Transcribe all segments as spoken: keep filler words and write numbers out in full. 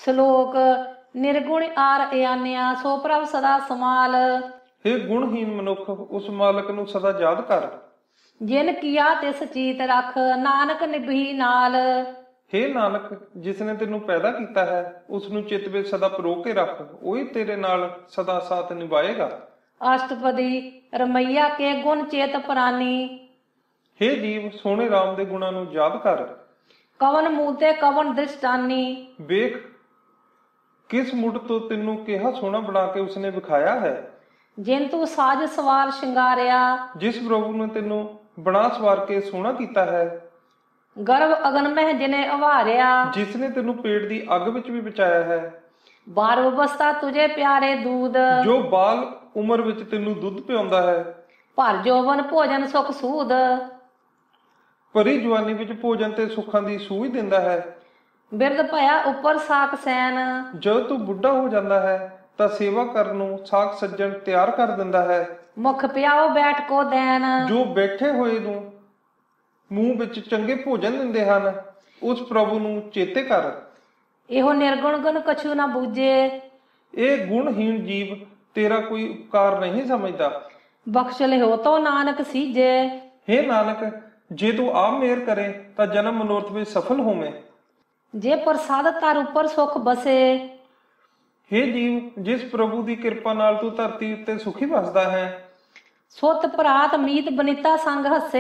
ਸ਼ਲੋਕ ਨਿਰਗੁਣ ਆਰ ਇਆਨਿਆ ਸੋ ਪ੍ਰਭ ਸਦਾ ਸਮਾਲ। हे ਗੁਣਹੀਨ ਮਨੁੱਖ, ਉਸ ਮਾਲਕ ਨੂੰ ਸਦਾ ਯਾਦ ਕਰ। ਜਿਨ ਕੀਆ ਤਿਸ ਚੀਤ ਰਖ, ਨਾਨਕ ਨਿਭੀ ਨਾਲ। हे ਨਾਨਕ, ਜਿਸ ਨੇ ਤੈਨੂੰ ਪੈਦਾ ਕੀਤਾ ਹੈ ਉਸ ਨੂੰ ਚਿੱਤ ਵਿੱਚ ਸਦਾ ਪਰੋ ਕੇ ਰੱਖ, ਉਹੀ ਤੇਰੇ ਨਾਲ ਸਦਾ ਸਾਥ ਨਿਭਾਏਗਾ। ਅਸ਼ਟਪਦੀ ਰਮਈਆ ਕੇ ਗੁਣ ਚੇਤ ਪ੍ਰਾਨੀ। हे ਜੀਵ, ਸੋਹਣੇ ਰਾਮ ਦੇ ਗੁਣਾਂ ਨੂੰ ਯਾਦ ਕਰ। ਕਵਨ ਮੂਤੇ ਕਵਨ ਦ੍ਰਿਸ਼ਟਾਨੀ। ਵੇਖ ਕਿਸ ਮੁੱਢ ਤੋਂ ਤੈਨੂੰ ਕਿਹਾ ਸੋਹਣਾ ਬਣਾ ਕੇ ਉਸਨੇ ਵਿਖਾਇਆ ਹੈ। ਜਿਨ ਤੂੰ ਸਾਜ ਸਵਾਰ ਸ਼ਿੰਗਾਰਿਆ। ਜਿਸ ਪ੍ਰਭੂ ਨੇ ਤੈਨੂੰ ਬਣਾ ਸਵਾਰ ਕੇ ਸੋਹਣਾ ਕੀਤਾ ਹੈ। ਗਰਭ ਅਗਨ ਮਹਿ ਜਿਨੇ ਅਵਾਰਿਆ। ਜਿਸ ਨੇ ਤੈਨੂੰ ਪੇਟ ਦੀ ਅੱਗ ਵਿੱਚ ਵੀ ਬਚਾਇਆ ਹੈ। ਬਾਰ ਅਵਸਥਾ ਤੁਝੇ ਪਿਆਰੇ ਦੂਧ। ਜੋ ਬਾਲ ਉਮਰ ਵਿੱਚ ਤੈਨੂੰ ਦੁੱਧ ਪਿਆਉਂਦਾ ਹੈ। ਭਰ ਜੋਵਨ ਭੋਜਨ ਸੁਖ ਸੂਦ। ਭਰੀ ਜਵਾਨੀ ਵਿੱਚ ਭੋਜਨ ਤੇ ਸੁੱਖਾਂ ਦੀ ਸੂਝ ਦਿੰਦਾ ਹੈ। ਬਿਰਧ ਭਇਆ ਉੱਪਰ ਸਾਕ ਸੈਨ। ਜਦੋਂ ਤੂੰ ਬੁੱਢਾ ਹੋ ਜਾਂਦਾ ਹੈ ਤਾਂ ਸੇਵਾ ਕਰਨ ਨੂੰ ਸਾਕ ਸੱਜਣ ਤਿਆਰ ਕਰ ਦਿੰਦਾ ਹੈ। ਮੁਖ ਪਿਆਓ ਬੈਠ ਕੋ ਦੈਨ। ਜੋ ਬੈਠੇ ਹੋਏ ਨੂੰ ਮੂੰਹ ਵਿੱਚ ਚੰਗੇ ਭੋਜਨ ਦਿੰਦੇ ਹਨ, ਉਸ ਪ੍ਰਭੂ ਨੂੰ ਚੇਤੇ ਕਰ। ਇਹੋ ਨਿਰਗੁਣ ਗੁਣ ਕਛੂ ਨਾ ਬੂਝੇ। ਇਹ ਗੁਣਹੀਣ ਜੀਵ ਤੇਰਾ ਕੋਈ ਉਪਕਾਰ ਨਹੀਂ ਸਮਝਦਾ। ਬਖਸ਼ ਲਿਓ ਤੋ ਨਾਨਕ ਸੀਜੇ। हे ਨਾਨਕ, ਜੇ ਤੂੰ ਆਪ ਮਿਹਰ ਕਰੇ ਤਾਂ ਜਨਮ ਮਨੋਰਥ ਵਿੱਚ ਸਫਲ ਹੋਵੇਂ। ਜੇ ਪ੍ਰਸਾਦ ਤਰ ਉੱਪਰ ਸੁਖ ਬਸੇ। हे ਜੀਵ, ਜਿਸ ਪ੍ਰਭੂ ਦੀ ਕਿਰਪਾ ਨਾਲ ਤੂੰ ਧਰਤੀ ਉੱਤੇ ਸੁਖੀ ਵਸਦਾ ਹੈ। ਸੁਤ ਭਰਾਤ ਮੀਤ ਬਨਿਤਾ ਸੰਗ ਹੱਸੇ।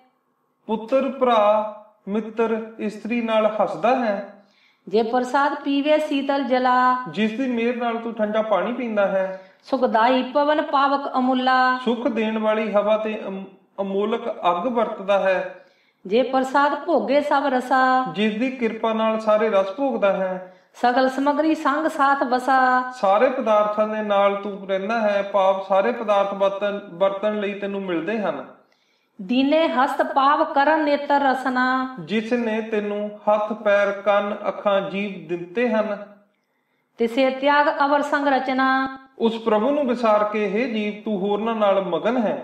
ਪੁੱਤਰ, ਭਰਾ, ਮਿੱਤਰ, ਇਸਤਰੀ ਨਾਲ ਹੱਸਦਾ ਹੈ। ਜੇ ਪ੍ਰਸਾਦ ਪੀਵੇ ਸੀਤਲ ਜਲਾ। ਜਿਸ ਦੀ ਮਿਹਰ ਨਾਲ ਤੂੰ ਠੰਡਾ ਪਾਣੀ ਪੀਂਦਾ ਹੈ। ਸੁਖਦਾਈ ਪਵਨ ਪਾਵਕ ਅਮੁੱਲਾ। ਸੁਖ ਦੇਣ ਵਾਲੀ ਹਵਾ ਤੇ ਅਮ- ਅਮੋਲਕ ਅੱਗ ਵਰਤਦਾ ਹੈ। ਜੇ ਪ੍ਰਸਾਦ ਭੋਗੇ ਸਭ ਰਸਾ। ਜਿਸ ਦੀ ਕਿਰਪਾ ਨਾਲ ਸਾਰੇ ਰਸ ਭੋਗਦਾ ਹੈ। ਸਗਲ ਸਮਗਰੀ ਸੰਗ ਸਾਥ ਬਸਾ। ਸਾਰੇ ਪਦਾਰਥਾਂ ਦੇ ਨਾਲ ਤੂੰ ਰਹਿੰਦਾ ਹੈ, ਭਾਵ ਸਾਰੇ ਪਦਾਰਥ ਵਰਤਨ ਵਰਤਣ ਲਈ ਤੈਨੂੰ ਮਿਲਦੇ ਹਨ। ਦੀਨੇ ਹਸਤ ਪਾਵ ਕਰਨ ਨੇਤਰ ਰਸਨਾ। ਜਿਸ ਨੇ ਤੈਨੂੰ ਹੱਥ, ਪੈਰ, ਕੰਨ, ਅੱਖਾਂ, ਜੀਭ ਦਿੱਤੇ ਹਨ। ਤਿਸੇ ਤਿਆਗ ਅਵਰ ਸੰਗ ਰਚਨਾ। ਉਸ ਪ੍ਰਭੂ ਨੂੰ ਵਿਸਾਰ ਕੇ हे ਜੀਵ, ਤੂੰ ਹੋਰਨਾਂ ਨਾਲ ਮਗਨ ਹੈ।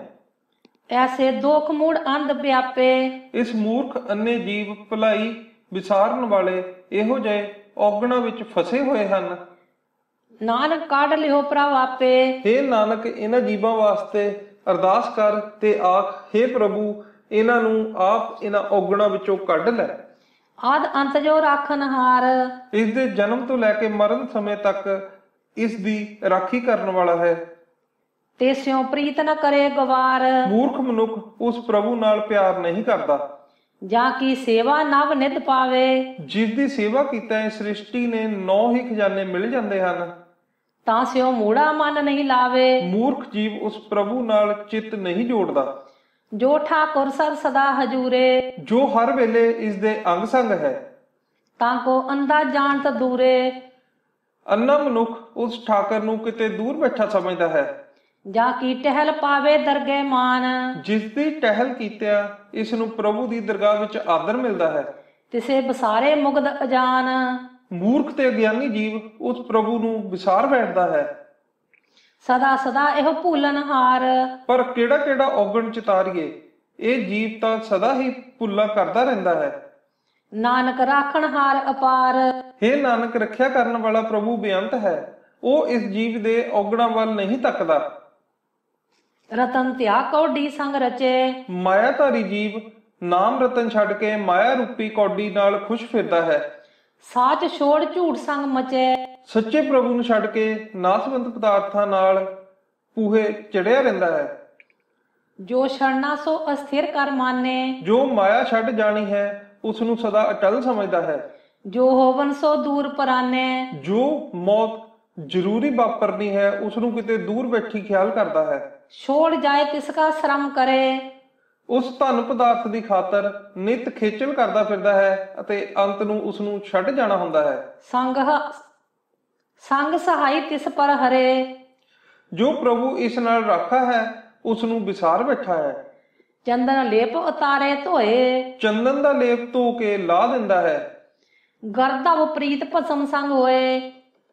ਐਸੇ ਦੋਖ ਮੂੜ ਅੰਧ ਵਿਆਪੇ। ਇਸ ਮੂਰਖ ਅੰਨੇ ਜੀਵ ਭਲਾਈ ਵਿਸਾਰਨ ਵਾਲੇ ਇਹੋ ਜਿਹੇ ਔਗਣਾਂ ਵਿੱਚ ਫਸੇ ਹੋਏ ਹਨ। ਨਾਨਕ ਕਾਢ ਲਿਓ ਪ੍ਰਭ ਆਪੇ। हे ਨਾਨਕ, ਇਹਨਾਂ ਜੀਵਾਂ ਵਾਸਤੇ ਅਰਦਾਸ ਕਰ ਤੇ ਆਖ, हे ਪ੍ਰਭੂ, ਇਹਨਾਂ ਨੂੰ ਆਪ ਇਹਨਾਂ ਔਗਣਾਂ ਵਿੱਚੋਂ ਕੱਢ ਲੈ। ਆਦ ਅੰਤ ਜੋ ਰਾਖਨਹਾਰ। ਇਸ ਦੇ ਜਨਮ ਤੋਂ ਲੈ ਕੇ ਮਰਨ ਸਮੇਂ ਤੱਕ ਇਸ ਦੀ ਰਾਖੀ ਕਰਨ ਵਾਲਾ ਹੈ। ਤੇ ਸਿਉ ਪ੍ਰੀਤ ਨ ਕਰੇ ਗਵਾਰ। ਮੂਰਖ ਮਨੁੱਖ ਉਸ ਪ੍ਰਭੂ ਨਾਲ ਪਿਆਰ ਨਹੀਂ ਕਰਦਾ। ਜਾਂ ਕੀ ਸੇਵਾ ਨਵ ਨਿਤ ਪਾਵੇ। ਜਿਸ ਦੀ ਸੇਵਾ ਕੀਤਾ ਇਸ ਸ੍ਰਿਸ਼ਟੀ ਨੇ ਨੌ ਹੀ ਖਜ਼ਾਨੇ ਮਿਲ ਜਾਂਦੇ ਹਨ। ਤਾਂ ਸਿਉ ਮੂੜਾ ਮਨ ਨਹੀਂ ਲਾਵੇ। ਮੂਰਖ ਜੀਵ ਉਸ ਪ੍ਰਭੂ ਨਾਲ ਚਿੱਤ ਨਹੀਂ ਜੋੜਦਾ। ਜੋ ਠਾਕੁਰ ਸਰ ਸਦਾ ਹਜੂਰੇ। ਜੋ ਹਰ ਵੇਲੇ ਇਸ ਦੇ ਅੰਗ ਸੰਗ ਹੈ। ਤਾਂ ਕੋ ਅੰਦਾ ਜਾਣਤ ਦੂਰੇ। ਅੰਨਾ ਮਨੁੱਖ ਉਸ ਠਾਕਰ ਨੂੰ ਕਿਤੇ ਦੂਰ ਬੈਠਾ ਸਮਝਦਾ ਹੈ। ਜਾਂ ਕੀ ਟਹਿਲ ਪਾਵੇ ਦਰਗੇ ਮਾਨ। ਜਿਸ ਦੀ ਟਹਿਲ ਕੀਤਿਆਂ ਇਸ ਨੂੰ ਪ੍ਰਭੂ ਦੀ ਦਰਗਾਹ ਵਿੱਚ ਆਦਰ ਮਿਲਦਾ ਹੈ। ਤਿਸੇ ਬਸਾਰੇ ਮੁਗਧ ਅਜਾਨ। ਮੂਰਖ ਤੇ ਅਗਿਆਨੀ ਜੀਵ ਉਸ ਪ੍ਰਭੂ ਨੂੰ ਵਿਸਾਰ ਬੈਠਦਾ ਹੈ। ਸਦਾ ਸਦਾ ਇਹੋ ਭੂਲਨ ਹਾਰ। ਪਰ ਕਿਹੜਾ ਕਿਹੜਾ ਔਗਣ ਚਿਤਾਰੀਏ, ਇਹ ਜੀਵ ਤਾਂ ਸਦਾ ਹੀ ਭੁੱਲਾਂ ਕਰਦਾ ਰਹਿੰਦਾ ਹੈ। ਨਾਨਕ ਰਾਖਣ ਹਾਰ ਅਪਾਰ। हे ਨਾਨਕ, ਰੱਖਿਆ ਕਰਨ ਵਾਲਾ ਪ੍ਰਭੂ ਬੇਅੰਤ ਹੈ। ਉਹ ਇਸ ਜੀਵ ਦੇ ਔਗਣਾਂ ਵੱਲ ਨਹੀਂ ਤੱਕਦਾ। ਰਤਨ ਧਿਆ ਕੌਡੀ ਸੰਗ ਰਚੇ। ਮਾਇਆਧਾਰੀ ਜੀਵ ਨਾਮ ਰਤਨ ਛੱਡ ਕੇ ਮਾਇਆ ਰੂਪੀ ਕੌਡੀ ਨਾਲ ਖੁਸ਼ ਫਿਰਦਾ ਹੈ। ਸਾਚ ਛੋੜ ਝੂਠ ਸੰਗ ਮਚੇ। ਸੱਚੇ ਪ੍ਰਭੂ ਨੂੰ ਛੱਡ ਕੇ ਨਾਸਵੰਤ ਪਦਾਰਥਾਂ ਨਾਲ ਪੂਹੇ ਚੜਿਆ ਰਹਿੰਦਾ ਹੈ। ਜੋ ਛੜਨਾ ਸੋ ਅਸਥਿਰ ਕਰ ਮਾਨੇ। ਜੋ ਮਾਇਆ ਛੱਡ ਜਾਣੀ ਹੈ ਉਸ ਨੂੰ ਸਦਾ ਅਟਲ ਸਮਝਦਾ ਹੈ। ਜੋ ਹੋਵਨ ਸੋ ਦੂਰ ਪਰਾਨੇ। ਜੋ ਮੌਤ ਜ਼ਰੂਰੀ ਵਾਪਰਨੀ ਹੈ ਉਸ ਨੂੰ ਕਿਤੇ ਦੂਰ ਬੈਠੀ ਖਿਆਲ ਕਰਦਾ ਹੈ। ਛੋੜ ਜਾਏ ਤਿਸ ਕਾ ਸ਼ਰਮ ਕਰੇ। ਉਸ ਧਨ ਪਦਾਰਥ ਦੀ ਖਾਤਰ ਨਿਤ ਖੇਚਲ ਕਰਦਾ ਫਿਰਦਾ ਹੈ ਅਤੇ ਅੰਤ ਨੂੰ ਉਸ ਨੂੰ ਛੱਡ ਜਾਣਾ ਹੁੰਦਾ ਹੈ। ਸੰਗ ਸੰਗ ਸਹਾਈ ਤਿਸ ਪਰ ਹਰੇ। ਜੋ ਪ੍ਰਭੂ ਇਸ ਨਾਲ ਰਾਖਾ ਹੈ ਉਸ ਨੂੰ ਵਿਸਾਰ ਬੈਠਾ ਹੈ। ਚੰਦਨ ਲੇਪ ਉਤਾਰੇ ਧੋਏ। ਚੰਦਨ ਦਾ ਲੇਪ ਧੋ ਕੇ ਲਾ ਦਿੰਦਾ ਹੈ। ਗਰਦਾ ਪ੍ਰੀਤ ਭਸਮ ਸੰਗ ਹੋਏ।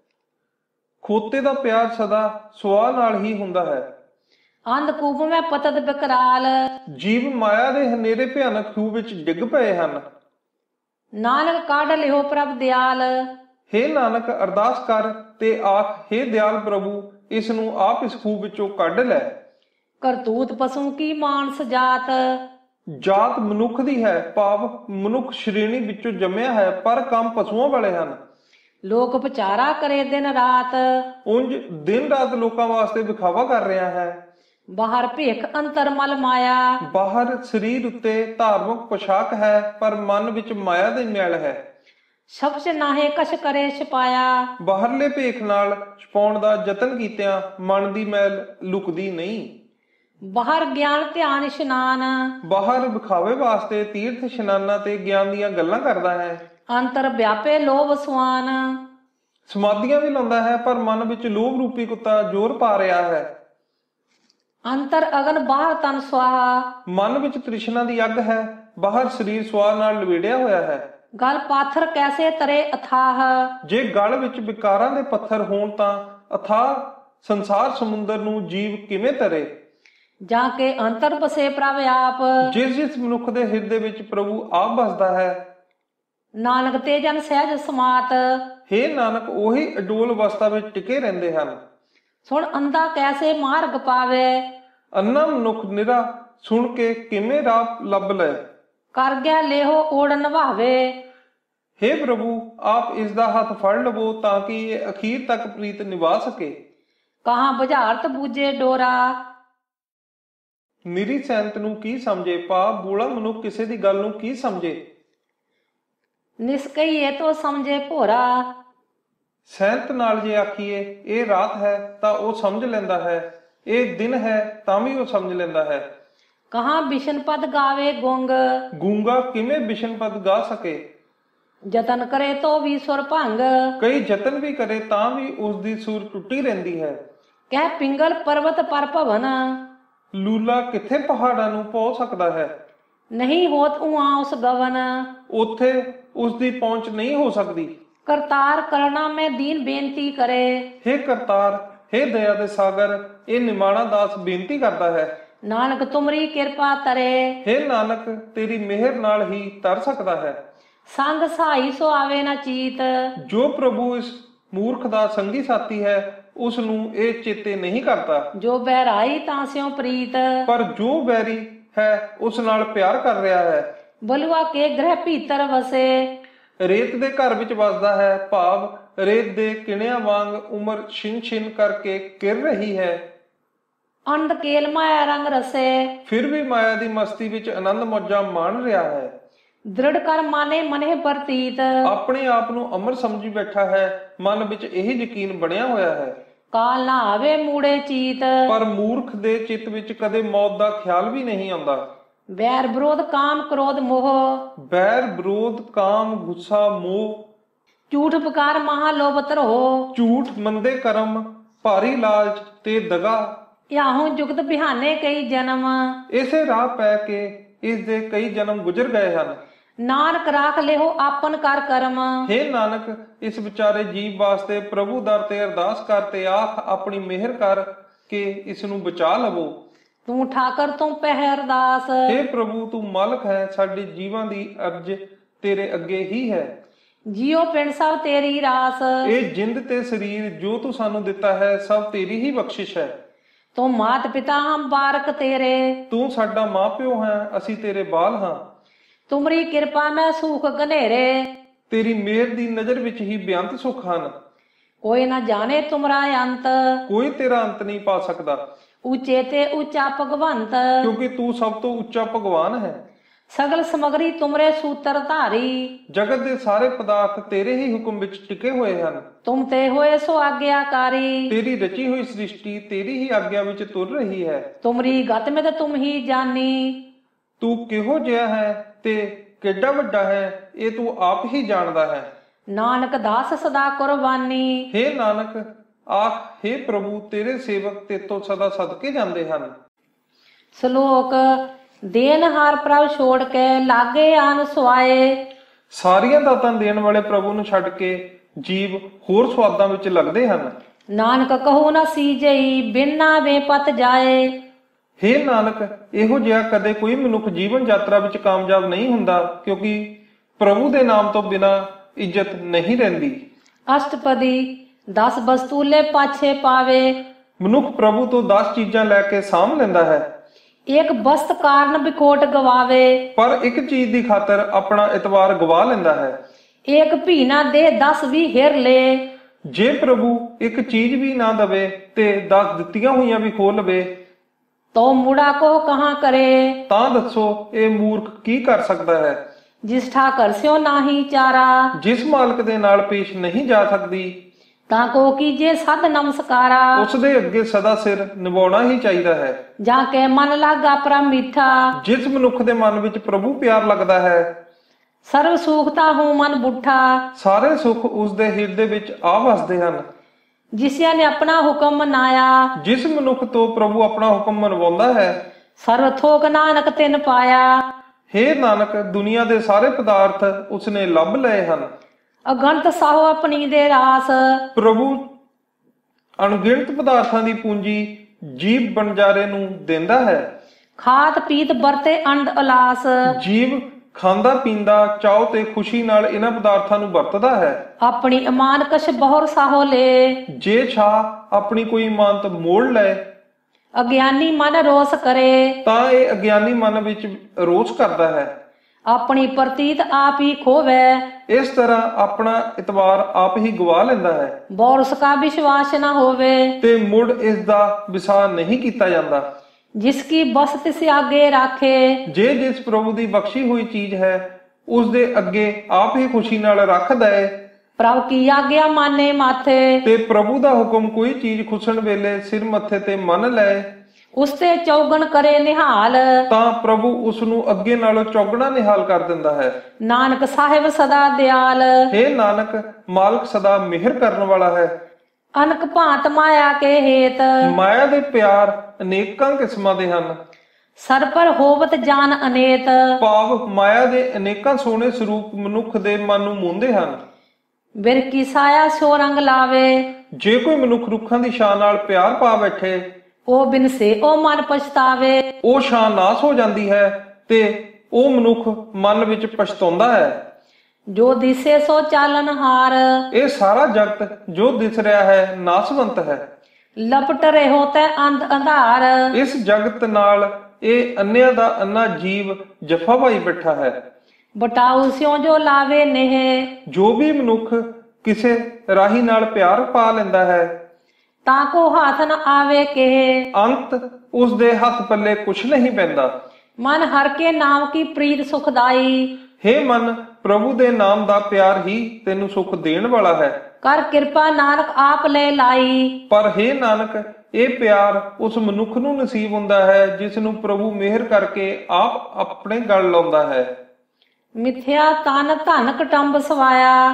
ਖੋਤੇ ਦਾ ਪਿਆਰ ਸਦਾ ਸੁਆਹ ਨਾਲ ਹੀ ਹੁੰਦਾ ਹੈ। ਅੰਧ ਕੂਪ ਮੈਂ ਪਤਤ ਬਿਕਰਾਲ। ਜੀਵ ਮਾਇਆ ਦੇ ਹਨੇਰੇ ਭਿਆਨਕ ਖੂਹ ਵਿੱਚ ਡਿੱਗ ਪਏ ਹਨ। ਨਾਨਕ ਕਾਢ ਲਿਓ ਪ੍ਰਭ ਦਿਆਲ। हे ਨਾਨਕ ਅਰਦਾਸ ਕਰ ਤੇ ਆਖ, हे ਦਿਆਲ ਪ੍ਰਭੂ, ਇਸ ਨੂੰ ਆਪ ਇਸ ਖੂਹ ਵਿੱਚੋਂ ਕੱਢ ਲੈ। ਕਰਤੂਤ ਪਸ਼ੂ ਕੀ ਮਾਨਸ ਜਾਤ, ਜਾਤ ਮਨੁੱਖ ਦੀ ਹੈ, ਭਾਵ ਮਨੁੱਖ ਸ਼੍ਰੇਣੀ ਵਿੱਚੋਂ ਜੰਮਿਆ ਹੈ, ਪਰ ਕੰਮ ਪਸ਼ੂਆਂ ਵਾਲੇ ਹਨ। ਲੋਕ ਵਿਚਾਰਾ ਕਰੇ ਦਿਨ ਰਾਤ, ਉਂਝ ਦਿਨ ਰਾਤ ਲੋਕਾਂ ਵਾਸਤੇ ਵਿਖਾਵਾ ਕਰ ਰਿਹਾ ਹੈ। ਬਾਹਰ ਭੇਖ ਅੰਤਰ ਮਲ ਮਾਇਆ, ਬਾਹਰ ਸਰੀਰ ਉੱਤੇ ਧਾਰਮਿਕ ਪੋਸ਼ਾਕ ਹੈ, ਪਰ ਮਨ ਵਿੱਚ ਮਾਇਆ ਦੀ ਮੈਲ ਹੈ। ਸ਼ਬਦ ਨਾਹੇ ਕਛ ਕਰੇ ਛਪਾਇਆ, ਬਾਹਰਲੇ ਭੇਖ ਨਾਲ ਛਪਾਉਣ ਦਾ ਯਤਨ ਕੀਤਿਆਂ ਮਨ ਦੀ ਮੈਲ ਲੁਕਦੀ ਨਹੀਂ। ਬਾਹਰ ਗਿਆਨ ਧਿਆਨ ਇਸ਼ਨਾਨ, ਬਾਹਰ ਵਿਖਾਵੇ ਵਾਸਤੇ ਤੀਰਥ ਇਸ਼ਨਾਨਾਂ ਤੇ ਗਿਆਨ ਦੀਆਂ ਗੱਲਾਂ ਕਰਦਾ ਹੈ। ਅੰਤਰ ਵਿਆਪੇ ਲੋਭ ਸੁਆਨ, ਸਮਾਧੀਆਂ ਵੀ ਲਾਉਂਦਾ ਹੈ, ਪਰ ਮਨ ਵਿੱਚ ਲੋਭ ਰੂਪੀ ਕੁੱਤਾ ਜ਼ੋਰ ਪਾ ਰਿਹਾ ਹੈ। ਅੰਤਰ ਅਗਨ ਬਾਹਰ ਤਨ ਸੁਆਹਾ, ਮਨ ਵਿੱਚ ਤ੍ਰਿਸ਼ਨਾ ਦੀ ਅੱਗ ਹੈ, ਬਾਹਰ ਸਰੀਰ ਸਵਾਹ ਨਾਲ ਲਵੇੜਿਆ ਹੋਇਆ ਹੈ। ਗਲ ਪਾਥਰ ਕੈਸੇ ਤਰੇ ਅਥਾਹ, ਜੇ ਗਲ ਵਿੱਚ ਵਿਕਾਰਾਂ ਦੇ ਪੱਥਰ ਹੋਣ ਤਾਂ ਅਥਾਹ ਸੰਸਾਰ ਸਮੁੰਦਰ ਨੂੰ ਜੀਵ ਕਿਵੇਂ ਤਰੇ। ਜਾਂ ਕੇ ਅੰਤਰ ਬਸੇ ਪ੍ਰਭ ਆਪ, ਜਿਸ ਜਿਸ ਮਨੁੱਖ ਦੇ ਹਿਰਦੇ ਵਿੱਚ ਪ੍ਰਭੂ ਆਪ ਵਸਦਾ ਹੈ। ਨਾਨਕ ਤੇ ਜਨ ਸਹਿਜ ਸਮਾਤ, ਹੇ ਨਾਨਕ ਉਹੀ ਅਡੋਲ ਅਵਸਥਾ ਵਿੱਚ ਟਿਕੇ ਰਹਿੰਦੇ ਹਨ। ਸੁਣ ਅੰਧਾ ਕੈਸੇ ਮਾਰਗ ਪਾਵੇ, ਅੰਨਾ ਮਨੁੱਖ ਨਿਰਾ ਸੁਣ ਕੇ ਕਿਵੇਂ ਰਾਹ ਲੱਭ ਲੈ। ਕਰ ਗਿਆ ਲੇਹੋ ਓੜ ਨਿਭਾਵੇ, ਹੇ ਪ੍ਰਭੂ ਆਪ ਇਸ ਦਾ ਹੱਥ ਫੜ ਲਵੋ ਤਾਂ ਕਿ ਇਹ ਅਖੀਰ ਤੱਕ ਪ੍ਰੀਤ ਨਿਭਾ ਸਕੇ। ਕਹਾਂ ਬੁਝਾਰਤ ਬੂਝੇ ਡੋਰਾ, ਨਿਰੀ ਸੈਂਤ ਨੂੰ ਕੀ ਸਮਝੇ, ਭਾਵ ਬੂਲਾ ਮਨੁੱਖ ਕਿਸੇ ਦੀ ਗੱਲ ਨੂੰ ਕੀ ਸਮਝੇ। ਨਿਸਕਈਏ ਤੋ ਸਮਝੇ ਭੋਰਾ, ਸੈਂਤ ਨਾਲ ਜੇ ਆਖੀਏ ਇਹ ਰਾਤ ਹੈ ਤਾਂ ਉਹ ਸਮਝ ਲੈਂਦਾ ਹੈ, ਇਹ ਦਿਨ ਹੈ ਤਾਂ ਵੀ ਉਹ ਸਮਝ ਲੈਂਦਾ ਹੈ। ਕਹਾਂ ਬਿਸ਼ਨ ਪਦ ਗਾਵੇ ਗੁੰਗ, ਗੂੰਗਾ ਕਿਵੇਂ ਬਿਸ਼ਨ ਪਦ ਗਾ ਸਕੇ। ਜਤਨ ਕਰੇ ਤੋ ਵੀ ਸੁਰ ਭੰਗ, ਕਈ ਯਤਨ ਵੀ ਕਰੇ ਤਾਂ ਵੀ ਉਸ ਦੀ ਸੁਰ ਟੁੱਟੀ ਰਹਿੰਦੀ ਹੈ। ਕਹਿ ਪਿੰਗਲ ਪਰਬਤ ਪਰ ਭਵਨ, ਲੂਲਾ ਕਿੱਥੇ ਪਹਾੜਾਂ ਨੂੰ ਪਹੁੰਚ ਸਕਦਾ ਹੈ। ਨਹੀਂ ਹੋਤ ਉਹਾਂ ਉਸ ਗਵਨ, ਉੱਥੇ ਉਸ ਦੀ ਪਹੁੰਚ ਨਹੀਂ ਹੋ ਸਕਦੀ। ਕਰਤਾਰ ਕਰਨਾ ਮੈਂ ਦੀਨ ਬੇਨਤੀ ਕਰੇ, ਹੇ ਕਰਤਾਰ, ਹੇ ਦਇਆ ਦੇ ਸਾਗਰ, ਇਹ ਨਿਮਾਣਾ ਦਾਸ ਬੇਨਤੀ ਕਰਦਾ ਹੈ। ਨਾਨਕ ਤੁਮਰੀ ਕਿਰਪਾ ਤਰੇ, ਹੇ ਨਾਨਕ ਤੇਰੀ ਮਿਹਰ ਨਾਲ ਹੀ ਤਰ ਸਕਦਾ ਹੈ। ਸੰਗ ਸਹਾਈ ਸੋ ਆਵੇ ਨਾ ਚੀਤ, ਜੋ ਪ੍ਰਭੂ ਇਸ ਮੂਰਖ ਦਾ ਸੰਗੀ ਸਾਥੀ ਹੈ ਉਸ ਨੂੰ ਇਹ ਚੇਤੇ ਨਹੀਂ ਕਰਦਾ। ਜੋ ਬਹਿਰਾਈ ਤਾਂ ਸਿਉ ਪ੍ਰੀਤ, ਪਰ ਜੋ ਵੈਰੀ ਹੈ ਉਸ ਨਾਲ ਪਿਆਰ ਕਰ ਰਿਹਾ ਹੈ। ਬਲੂਆ ਕੇ ਗ੍ਰਹਿ ਭੀਤਰ ਵਸੇ, ਰੇਤ ਦੇ ਘਰ ਵਿੱਚ ਵਸਦਾ ਹੈ, ਭਾਵ ਰੇਤ ਦੇ ਕਿਣਿਆਂ ਵਾਂਗ ਉਮਰ ਛਿਨ ਛਿਨ ਕਰਕੇ ਕਿਰ ਰਹੀ ਹੈ। ਅੰਧ ਕੇਲ ਮਾਇਆ ਰੰਗ ਰਸੇ, ਫਿਰ ਵੀ ਮਾਇਆ ਦੀ ਮਸਤੀ ਵਿੱਚ ਆਨੰਦ ਮੌਜਾਂ ਮਾਣ ਰਿਹਾ ਹੈ। ਦ੍ਰਿੜ ਕਰ ਮਾਨੇ ਮਨੇ ਪ੍ਰਤੀਤ, ਆਪਣੇ ਆਪ ਨੂੰ ਅਮਰ ਸਮਝੀ ਬੈਠਾ ਹੈ, ਮਨ ਵਿੱਚ ਇਹ ਯਕੀਨ ਬਣਿਆ ਹੋਇਆ ਹੈ। ਕਾਲ ਨਾ ਆਵੇ ਮੂੜੇ ਚੀਤ, ਪਰ ਮੂਰਖ ਦੇ ਚਿੱਤ ਵਿੱਚ ਕਦੇ ਮੌਤ ਦਾ ਖਿਆਲ ਵੀ ਨਹੀਂ ਆਉਂਦਾ। ਵੈਰ ਵਿਰੋਧ ਕਾਮ ਕ੍ਰੋਧ ਮੋਹ, ਬੈਰ ਵਿਰੋਧ ਕਾਮ ਗੁੱਸਾ ਮੋਹ, ਝੂਠ ਪੁਕਾਰ ਮਹਾ ਲੋਭ ਧਰੋ, ਝੂਠ ਮੰਦੇ ਕਰਮ ਭਾਰੀ ਲਾਲਚ ਤੇ ਦਗਾ। ਯਾਹੂ ਜੁਗਤ ਬਿਹਾਨੇ ਕਈ ਜਨਮ, ਇਸੇ ਰਾਹ ਪੈ ਕੇ ਇਸ ਦੇ ਕਈ ਜਨਮ ਗੁਜ਼ਰ ਗਏ ਹਨ। ਨਾਨਕ ਰਾਖ ਲਿਓ ਆਪਨ ਕਰ ਕਰਮ, ਹੇ ਨਾਨਕ ਇਸ ਵਿਚਾਰੇ ਜੀਵ ਵਾਸਤੇ ਪ੍ਰਭੂ ਦਰ ਤੇ ਅਰਦਾਸ ਕਰ ਤੇ ਆਖ ਆਪਣੀ ਮਿਹਰ ਕਰ ਕੇ ਇਸ ਨੂੰ ਬਚਾ ਲਵੋ। ਤੂੰ ਠਾਕਰ ਤੂੰ ਪਹਿ ਅਰਦਾਸ, ਹੇ ਪ੍ਰਭੂ ਤੂੰ ਮਾਲਕ ਹੈ, ਸਾਡੇ ਜੀਵਾਂ ਦੀ ਅਰਜ਼ ਤੇਰੇ ਅੱਗੇ ਹੀ ਹੈ। ਜਿਉ ਪਿੰਡ ਸਭ ਤੇਰੀ ਰਾਸ, ਇਹ ਜਿੰਦ ਤੇ ਸਰੀਰ ਜੋ ਤੂੰ ਸਾਨੂੰ ਦਿੱਤਾ ਹੈ ਸਭ ਤੇਰੀ ਹੀ ਬਖਸ਼ਿਸ਼ ਹੈ। ਤੂੰ ਮਾਤ ਪਿਤਾ ਹਮ ਬਾਰਕ ਤੇਰੇ, ਤੂੰ ਸਾਡਾ ਮਾਂ ਪਿਓ ਹੈ, ਅਸੀਂ ਤੇਰੇ ਬਾਲ ਹਾਂ। ਤੁਮਰੀ ਕਿਰਪਾ ਮੈਂ ਸੁਖ ਘਨੇਰੇ, ਤੇਰੀ ਮਿਹਰ ਦੀ ਨਜ਼ਰ ਵਿੱਚ ਹੀ ਬੇਅੰਤ ਸੁੱਖ ਹਨ। ਕੋਈ ਨਾ ਜਾਣੇ ਤੁਮਰਾ ਅੰਤ, ਕੋਈ ਤੇਰਾ ਅੰਤ ਨਹੀਂ ਪਾ ਸਕਦਾ, ਉੱਚੇ ਤੇ ਉੱਚਾ ਭਗਵੰਤ, ਕਿਉਂਕਿ ਤੂੰ ਸਭ ਤੋਂ ਉੱਚਾ ਭਗਵਾਨ ਹੈ। ਸਗਲ ਸਮਗਰੀ ਤੁਮਰੇ ਸੂਤਰ ਧਾਰੀ, ਜਗਤ ਦੇ ਸਾਰੇ ਪਦਾਰਥ ਤੇਰੇ ਹੀ ਹੁਕਮ ਵਿੱਚ ਟਿਕੇ ਹੋਏ ਹਨ। ਤੁਮ ਤੇ ਹੋਏ ਸੋ ਆਗਿਆਕਾਰੀ, ਤੇਰੀ ਰਚੀ ਹੋਈ ਸ੍ਰਿਸ਼ਟੀ ਤੇਰੀ ਹੀ ਆਗਿਆ ਵਿੱਚ ਤੁਰ ਰਹੀ ਹੈ। ਤੁਮਰੀ ਗਤ ਮੈਂ ਤੁਮ ਹੀ ਜਾਨੀ, ਤੂੰ ਕਿਹੋ ਜਿਹਾ ਹੈ ਤੇ ਕਿੱਡਾ ਵੱਡਾ ਹੈ ਇਹ ਤੂੰ ਆਪ ਹੀ ਜਾਣਦਾ ਹੈ। ਨਾਨਕ ਦਾਸ ਸਦਾ ਕੁਰਬਾਨੀ, ਹੇ ਨਾਨਕ ਆਖ ਹੇ ਪ੍ਰਭੂ ਤੇਰੇ ਸੇਵਕ ਤੇਤੋਂ ਸਦਾ ਸਦਕੇ ਜਾਂਦੇ ਹਨ। ਸ਼ਲੋਕ ਦੇਨ ਹਾਰ ਪ੍ਰਭ ਛੋੜ ਕੇ ਲਾਗੇ ਆਨ ਸੁਆਏ, ਸਾਰੀਆਂ ਦਾਤਾਂ ਦੇਣ ਵਾਲੇ ਪ੍ਰਭੂ ਨੂੰ ਛੱਡ ਕੇ ਜੀਵ ਹੋਰ ਸਵਾਦਾਂ ਵਿੱਚ ਲੱਗਦੇ ਹਨ। ਨਾਨਕ ਕਹੋ ਨਾ ਸੀਜਈ ਬਿਨਾ ਵੇ ਪਤ ਜਾਏ, ਹੇ ਨਾਨਕ ਇਹੋ ਜਿਹਾ ਕਦੇ ਕੋਈ ਮਨੁੱਖ ਜੀਵਨ ਯਾਤਰਾ ਵਿੱਚ ਕਾਮਯਾਬ ਨਹੀਂ ਹੁੰਦਾ, ਕਿਉਂਕਿ ਪ੍ਰਭੂ ਦੇ ਨਾਮ ਤੋਂ ਬਿਨਾਂ ਇੱਜ਼ਤ ਨਹੀਂ ਰਹਿੰਦੀ। ਅਸ਼ਟਪਦੀ ਦਸ ਵਸਤੂਲੇ ਪਾਛੇ ਪਾਵੇ। ਮਨੁੱਖ ਪ੍ਰਭੂ ਤੋਂ ਦਸ ਚੀਜ਼ਾਂ ਲੈ ਕੇ ਸਾਂਭ ਲੈਂਦਾ ਹੈ, ਇੱਕ ਵਸਤ ਕਾਰਨ ਵਿਖੋਟ ਗਵਾਵੇ। ਪਰ ਇੱਕ ਚੀਜ਼ ਦੀ ਖਾਤਰ ਆਪਣਾ ਇਤਬਾਰ ਗਵਾ ਲੈਂਦਾ ਹੈ। ਇੱਕ ਭੀਨਾ ਦੇ ਦਸ ਵੀ ਹਿਰ ਲੇ। ਜੇ ਪ੍ਰਭੂ ਇੱਕ ਚੀਜ਼ ਵੀ ਨਾ ਦਵੇ ਤੇ ਦਸ ਦਿੱਤੀਆਂ ਹੋਈਆਂ ਵੀ ਖੋਹ ਲਵੇ, ਤੋ ਮੁੜਾ ਕੋ ਕਹਾਂ ਕਰੇ। ਤਾਂ ਦੱਸੋ ਇਹ ਮੂਰਖ ਕੀ ਕਰ ਸਕਦਾ ਹੈ। ਜਿਸ ਠਾਕਰ ਸਿਓ ਨਾਹੀ ਚਾਰਾ, ਜਿਸ ਮਾਲਕ ਦੇ ਨਾਲ ਪੇਸ਼ ਨਹੀਂ ਜਾ ਸਕਦੀ, ਤਾਂ ਕੋ ਕੀਜੇ ਸਦ ਨਮਸਕਾਰਾ। ਉਸ ਦੇ ਅੱਗੇ ਸਦਾ ਸਿਰ ਨਿਭਾਉਣਾ ਹੀ ਚਾਹੀਦਾ ਹੈ। ਜਾਂ ਕੇ ਮਨ ਲਾਗਾ ਪਰਾ ਮਿੱਠਾ, ਜਿਸ ਮਨੁੱਖ ਦੇ ਮਨ ਵਿੱਚ ਪ੍ਰਭੂ ਪਿਆਰ ਲੱਗਦਾ ਹੈ, ਸਰਵ ਸੁਖਤਾ ਹੂੰ ਮਨ ਬੁੱਠਾ। ਸਾਰੇ ਸੁੱਖ ਉਸ ਦੇ ਹਿਰਦੇ ਵਿੱਚ ਆ ਵਸਦੇ ਹਨ। ਜਿਸਿਆ ਨੇ ਆਪਣਾ ਹੁਕਮ ਮਨਾਇਆ, ਜਿਸ ਮਨੁੱਖ ਤੋਂ ਪ੍ਰਭੂ ਆਪਣਾ ਹੁਕਮ ਮਨਵਾਉਂਦਾ ਹੈ, ਸਰਵ ਥੋਕ ਨਾਨਕ ਤਿਨ ਪਾਇਆ। ਹੇ ਨਾਨਕ, ਦੁਨੀਆ ਦੇ ਸਾਰੇ ਪਦਾਰਥ ਉਸਨੇ ਲੱਭ ਲਏ ਹਨ। ਅਗੰਤ ਸਾਹੋ ਆਪਣੀ ਦੇ ਰਾਸ, ਪ੍ਰਭੂ ਅਣਗਿਣਤ ਪਦਾਰਥਾਂ ਦੀ ਪੂੰਜੀ ਜੀਵ ਬਣਜਾਰੇ ਨੂੰ ਦਿੰਦਾ ਹੈ। ਖਾਤ ਪੀਤ ਵਰਤੇ ਅੰਡ ਉਲਾਸ, ਜੀਵ ਖਾਂਦਾ ਪੀਂਦਾ ਚਾਉ ਤੇ ਖੁਸ਼ੀ ਨਾਲ ਇਹਨਾਂ ਪਦਾਰਥਾਂ ਨੂੰ ਵਰਤਦਾ ਹੈ। ਆਪਣੀ ਇਮਾਨ ਕਸ਼ ਬਹੁਰ ਸਾਹੋ ਲੇ, ਜੇ ਛਾ ਆਪਣੀ ਕੋਈ ਇਮਾਨਤ ਮੋੜ ਲੈ, ਅਗਿਆਨੀ ਮਨ ਰੋਸ ਕਰੇ। ਤਾਂ ਇਹ ਅਗਿਆਨੀ ਮਨ ਵਿੱਚ ਰੋਸ ਕਰਦਾ ਹੈ। ਆਪਣੀ ਪ੍ਰਤੀਤ ਆਪ ਹੀ ਖੋਵੇ, ਇਸ ਤਰ੍ਹਾਂ ਆਪਣਾ ਇਤਬਾਰ ਆਪ ਹੀ ਗਵਾ ਲੈਂਦਾ ਹੈ ਬੌਰ ਉਸਕਾ ਵਿਸ਼ਵਾਸ ਨਾ ਹੋਵੇ। ਤੇ ਮੁੜ ਇਸ ਦਾ ਵਿਸਾਰ ਨਹੀਂ ਕੀਤਾ ਜਾਂਦਾ। ਜਿਸ ਕੀ ਬਸ ਤਿਸ ਆਗੇ ਰਾਖੇ, ਜੇ ਜਿਸ ਪ੍ਰਭੂ ਦੀ ਬਖਸ਼ੀ ਹੋਈ ਚੀਜ਼ ਹੈ ਉਸ ਦੇ ਅੱਗੇ ਆਪ ਹੀ ਖੁਸ਼ੀ ਨਾਲ ਰੱਖ ਦਏ, ਪ੍ਰਭ ਕੀ ਆਗਿਆ ਮਾਨੇ ਮਾਥੇ। ਤੇ ਪ੍ਰਭੂ ਦਾ ਹੁਕਮ ਕੋਈ ਚੀਜ਼ ਖੁਸਣ ਵੇਲੇ ਸਿਰ ਮੱਥੇ ਤੇ ਮੰਨ ਲਏ, ਉਸ ਤੇ ਚੌਗਣ ਕਰੇ ਨਿਹਾਲ। ਤਾਂ ਪ੍ਰਭੂ ਉਸ ਨੂੰ ਅੱਗੇ ਨਾਲੋਂ ਚੌਗਣਾ ਨਿਹਾਲ ਕਰ ਦਿੰਦਾ ਹੈ। ਨਾਨਕ ਸਾਹਿਬ ਸਦਾ ਦਿਆਲ, ਹੇ ਨਾਨਕ, ਮਾਲਕ ਸਦਾ ਮਿਹਰ ਕਰਨ ਵਾਲਾ ਹੈ। ਅਨਕ ਭਾਂਤ ਮਾਇਆ ਕੇ ਹੇਤ, ਮਾਇਆ ਦੇ ਪਿਆਰ ਅਨੇਕਾਂ ਕਿਸਮਾਂ ਦੇ ਹਨ। ਸਰ ਪਰ ਹੋਵਤ ਜਾਨ ਅਨੇਤ, ਭਾਵ ਮਾਇਆ ਦੇ ਅਨੇਕਾਂ ਸੋਹਣੇ ਸਰੂਪ ਮਨੁੱਖ ਦੇ ਮਨ ਨੂੰ ਮੋਹਦੇ ਹਨ। ਬਿਰ ਕੀ ਸਾਇਆ ਸੋ ਰੰਗ ਲਾਵੇ, ਜੇ ਕੋਈ ਮਨੁੱਖ ਰੁੱਖਾਂ ਦੀ ਛਾਂ ਨਾਲ ਪਿਆਰ ਪਾ ਬੈਠੇ, ਉਹ ਬਿਨ ਸੇ ਉਹ ਮਨ ਪਛਤਾਵੇ। ਉਹ ਛਾਂ ਨਾਸ ਹੋ ਜਾਂਦੀ ਹੈ ਤੇ ਉਹ ਮਨੁੱਖ ਮਨ ਵਿੱਚ ਪਛਤਾਉਂਦਾ ਹੈ। ਜੋ ਦਿਸੇ ਸੋ ਚਾਲਨ ਹਾਰ, ਇਹ ਸਾਰਾ ਜਗਤ ਜੋ ਦਿਸ ਰਿਹਾ ਹੈ ਨਾਸਵੰਤ ਹੈ। ਲਪਟ ਰਹੋ ਤੈ ਅੰਧ ਅੰਧਾਰ, ਇਸ ਜਗਤ ਨਾਲ ਇਹ ਅੰਨਿਆਂ ਦਾ ਅੰਨਾ ਜੀਵ ਜਫਾ ਪਾਈ ਬੈਠਾ ਹੈ। ਬਟਾਉ ਸਿਉ ਜੋ ਲਾਵੇ ਨੇਹ, ਜੋ ਵੀ ਮਨੁੱਖ ਕਿਸੇ ਰਾਹੀ ਨਾਲ ਪਿਆਰ ਪਾ ਲੈਂਦਾ ਹੈ, ਤਾਂ ਕੋ ਹੱਥ ਨ ਆਵੇ ਕਿਹ। ਅੰਤ ਉਸ ਦੇ ਹੱਥ ਪੱਲੇ ਕੁਛ ਨਹੀਂ ਪੈਂਦਾ। ਮਨ ਹਰ ਕੇ ਨਾਮ ਕੀ ਪ੍ਰੀਤ ਸੁਖਦਾਈ, ਹੇ ਮਨ, ਪ੍ਰਭੂ ਦੇ ਨਾਮ ਦਾ ਪਿਆਰ ਹੀ ਤੈਨੂੰ ਸੁਖ ਦੇਣ ਵਾਲਾ ਹੈ। ਕਰ ਕਿਰਪਾ ਨਾਨਕ ਆਪ ਲੈ ਲਾਈ, ਪਰ ਹੇ ਨਾਨਕ, ਇਹ ਪਿਆਰ ਉਸ ਮਨੁੱਖ ਨੂੰ ਨਸੀਬ ਹੁੰਦਾ ਹੈ ਜਿਸ ਨੂੰ ਪ੍ਰਭੂ ਮਿਹਰ ਕਰਕੇ ਆਪ ਆਪਣੇ ਗਲ ਲਾਉਂਦਾ ਹੈ। ਮਿਥਿਆ ਤਨ ਧਨ ਕਟੰਬ ਸਵਾਇਆ,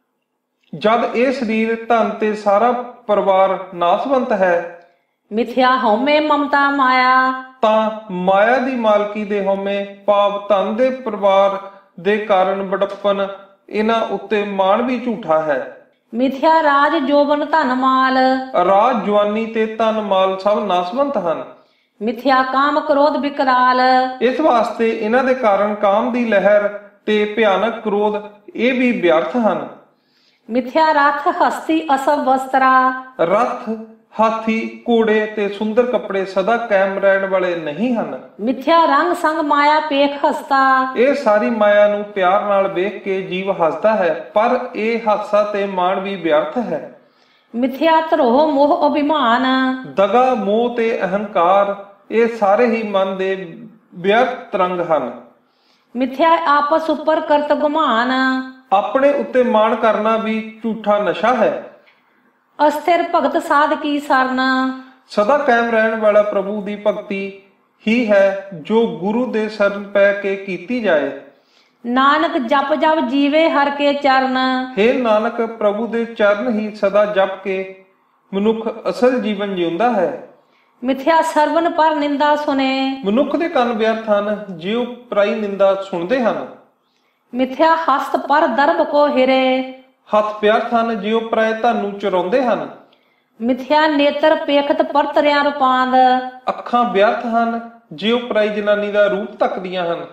ਜਦ ਇਹ ਸਰੀਰ ਧਨ ਤੇ ਸਾਰਾ ਪਰਿਵਾਰ ਨਾਸਵੰਤ ਹੈ, ਮਿਥਿਆ ਹਉਮੈ ਮਮਤਾ ਮਾਇਆ, ਤਾਂ ਮਾਇਆ ਦੀ ਮਾਲਕੀ ਦੇ ਹਉਮੈ ਭਾਵ ਧਨ ਦੇ ਪਰਿਵਾਰ ਦੇ ਕਾਰਨ ਬੜਪਨ, ਇਹਨਾਂ ਉੱਤੇ ਮਾਣ ਵੀ ਝੂਠਾ ਹੈ। ਮਿਥਿਆ ਰਾਜ ਜੋਬਨ ਧਨ ਮਾਲ, ਰਾਜ ਜਵਾਨੀ ਤੇ ਧਨ ਮਾਲ ਸਭ ਨਾਸਵੰਤ ਹਨ। ਮਿਥਿਆ ਕਾਮ ਕ੍ਰੋਧ ਵਿਕਰਾਲ, ਇਸ ਵਾਸਤੇ ਇਹਨਾਂ ਦੇ ਕਾਰਨ ਕਾਮ ਦੀ ਲਹਿਰ ਤੇ ਭਿਆਨਕ ਕ੍ਰੋਧ ਇਹ ਵੀ ਵਿਅਰਥ ਹਨ। ਮਿਥਿਆ ਰਥ ਹਸਤੀ ਅਸਭ ਵਸਤਰਾ, ਰਥ, ਹਾਥੀ, ਘੋੜੇ ਤੇ ਸੁੰਦਰ ਕੱਪੜੇ ਸਦਾ ਕਾਇਮ ਰਹਿਣ ਵਾਲੇ ਨਹੀਂ ਹਨ। ਮਿਥਿਆ ਰੰਗ ਸੰਗ ਮਾਇਆ ਪੇਖ ਹਸਤਾ, ਇਹ ਸਾਰੀ ਮਾਇਆ ਨੂੰ ਪਿਆਰ ਨਾਲ ਵੇਖ ਕੇ ਜੀਵ ਹੱਸਦਾ ਹੈ, ਪਰ ਇਹ ਹਾਸਾ ਤੇ ਮਾਣ ਵੀ ਵਿਅਰਥ ਹੈ। ਮਿਥਿਆ ਧਰੋਹ ਮੋਹ ਅਭਿਮਾਨ, ਦਗਾ, ਮੋਹ ਤੇ ਅਹੰਕਾਰ ਇਹ ਸਾਰੇ ਹੀ ਮਨ ਦੇ ਵਿਅਰਥ ਤਰੰਗ ਹਨ। ਮਿਥਿਆ ਆਪਸ ਉੱਪਰ ਕਰਤ ਗੁਮਾਨ, ਆਪਣੇ ਉੱਤੇ ਮਾਣ ਕਰਨਾ ਵੀ ਝੂਠਾ ਨਸ਼ਾ ਹੈ। ਅਸਥਿਰ ਭਗਤ ਸਾਧ ਕੀ ਸਰਨ, ਸਦਾ ਕਾਇਮ ਰਹਿਣ ਵਾਲਾ ਪ੍ਰਭੂ ਦੀ ਭਗਤੀ ਹੀ ਹੈ ਜੋ ਗੁਰੂ ਦੇ ਸ਼ਰਨ ਪੈ ਕੇ ਕੀਤੀ ਜਾਏ। ਨਾਨਕ ਜਪ ਜਪ ਜੀਵੇ ਹਰ ਕੇ ਚਰਨ, ਹੇ ਨਾਨਕ, ਪ੍ਰਭੂ ਦੇ ਚਰਨ ਹੀ ਸਦਾ ਜਪ ਕੇ ਮਨੁੱਖ ਅਸਲ ਜੀਵਨ ਜਿਉਂਦਾ ਹੈ। ਮਿਥਿਆ ਸਰਵਨ ਪਰ ਨਿੰਦਾ ਸੁਨੇ, ਮਨੁੱਖ ਦੇ ਕੰਨ ਵਿਅਰਥ ਹਨ ਜਿਉ ਪਰਾਈ ਨਿੰਦਾ ਸੁਣਦੇ ਹਨ। ਮਿਥਿਆ ਹਸਤ ਪਰ ਦਰਬ ਕੋ ਹਿਰੇ, ਹੱਥ ਵਿਅਰਥ ਹਨ ਜਿਉ ਪਰਾਏ ਧਨ ਨੂੰ ਚੁਰਾਉਂਦੇ ਹਨ। ਮਿਥਿਆ ਨੇਤਰ ਪੇਖਤ ਪਰਤਰਿਆ ਰੂਪਾਂਦ, ਅੱਖਾਂ ਵਿਅਰਥ ਹਨ ਜਿਉ ਪਰਾਈ ਜਨਾਨੀ ਦਾ ਰੂਪ ਤੱਕਦੀਆਂ ਹਨ।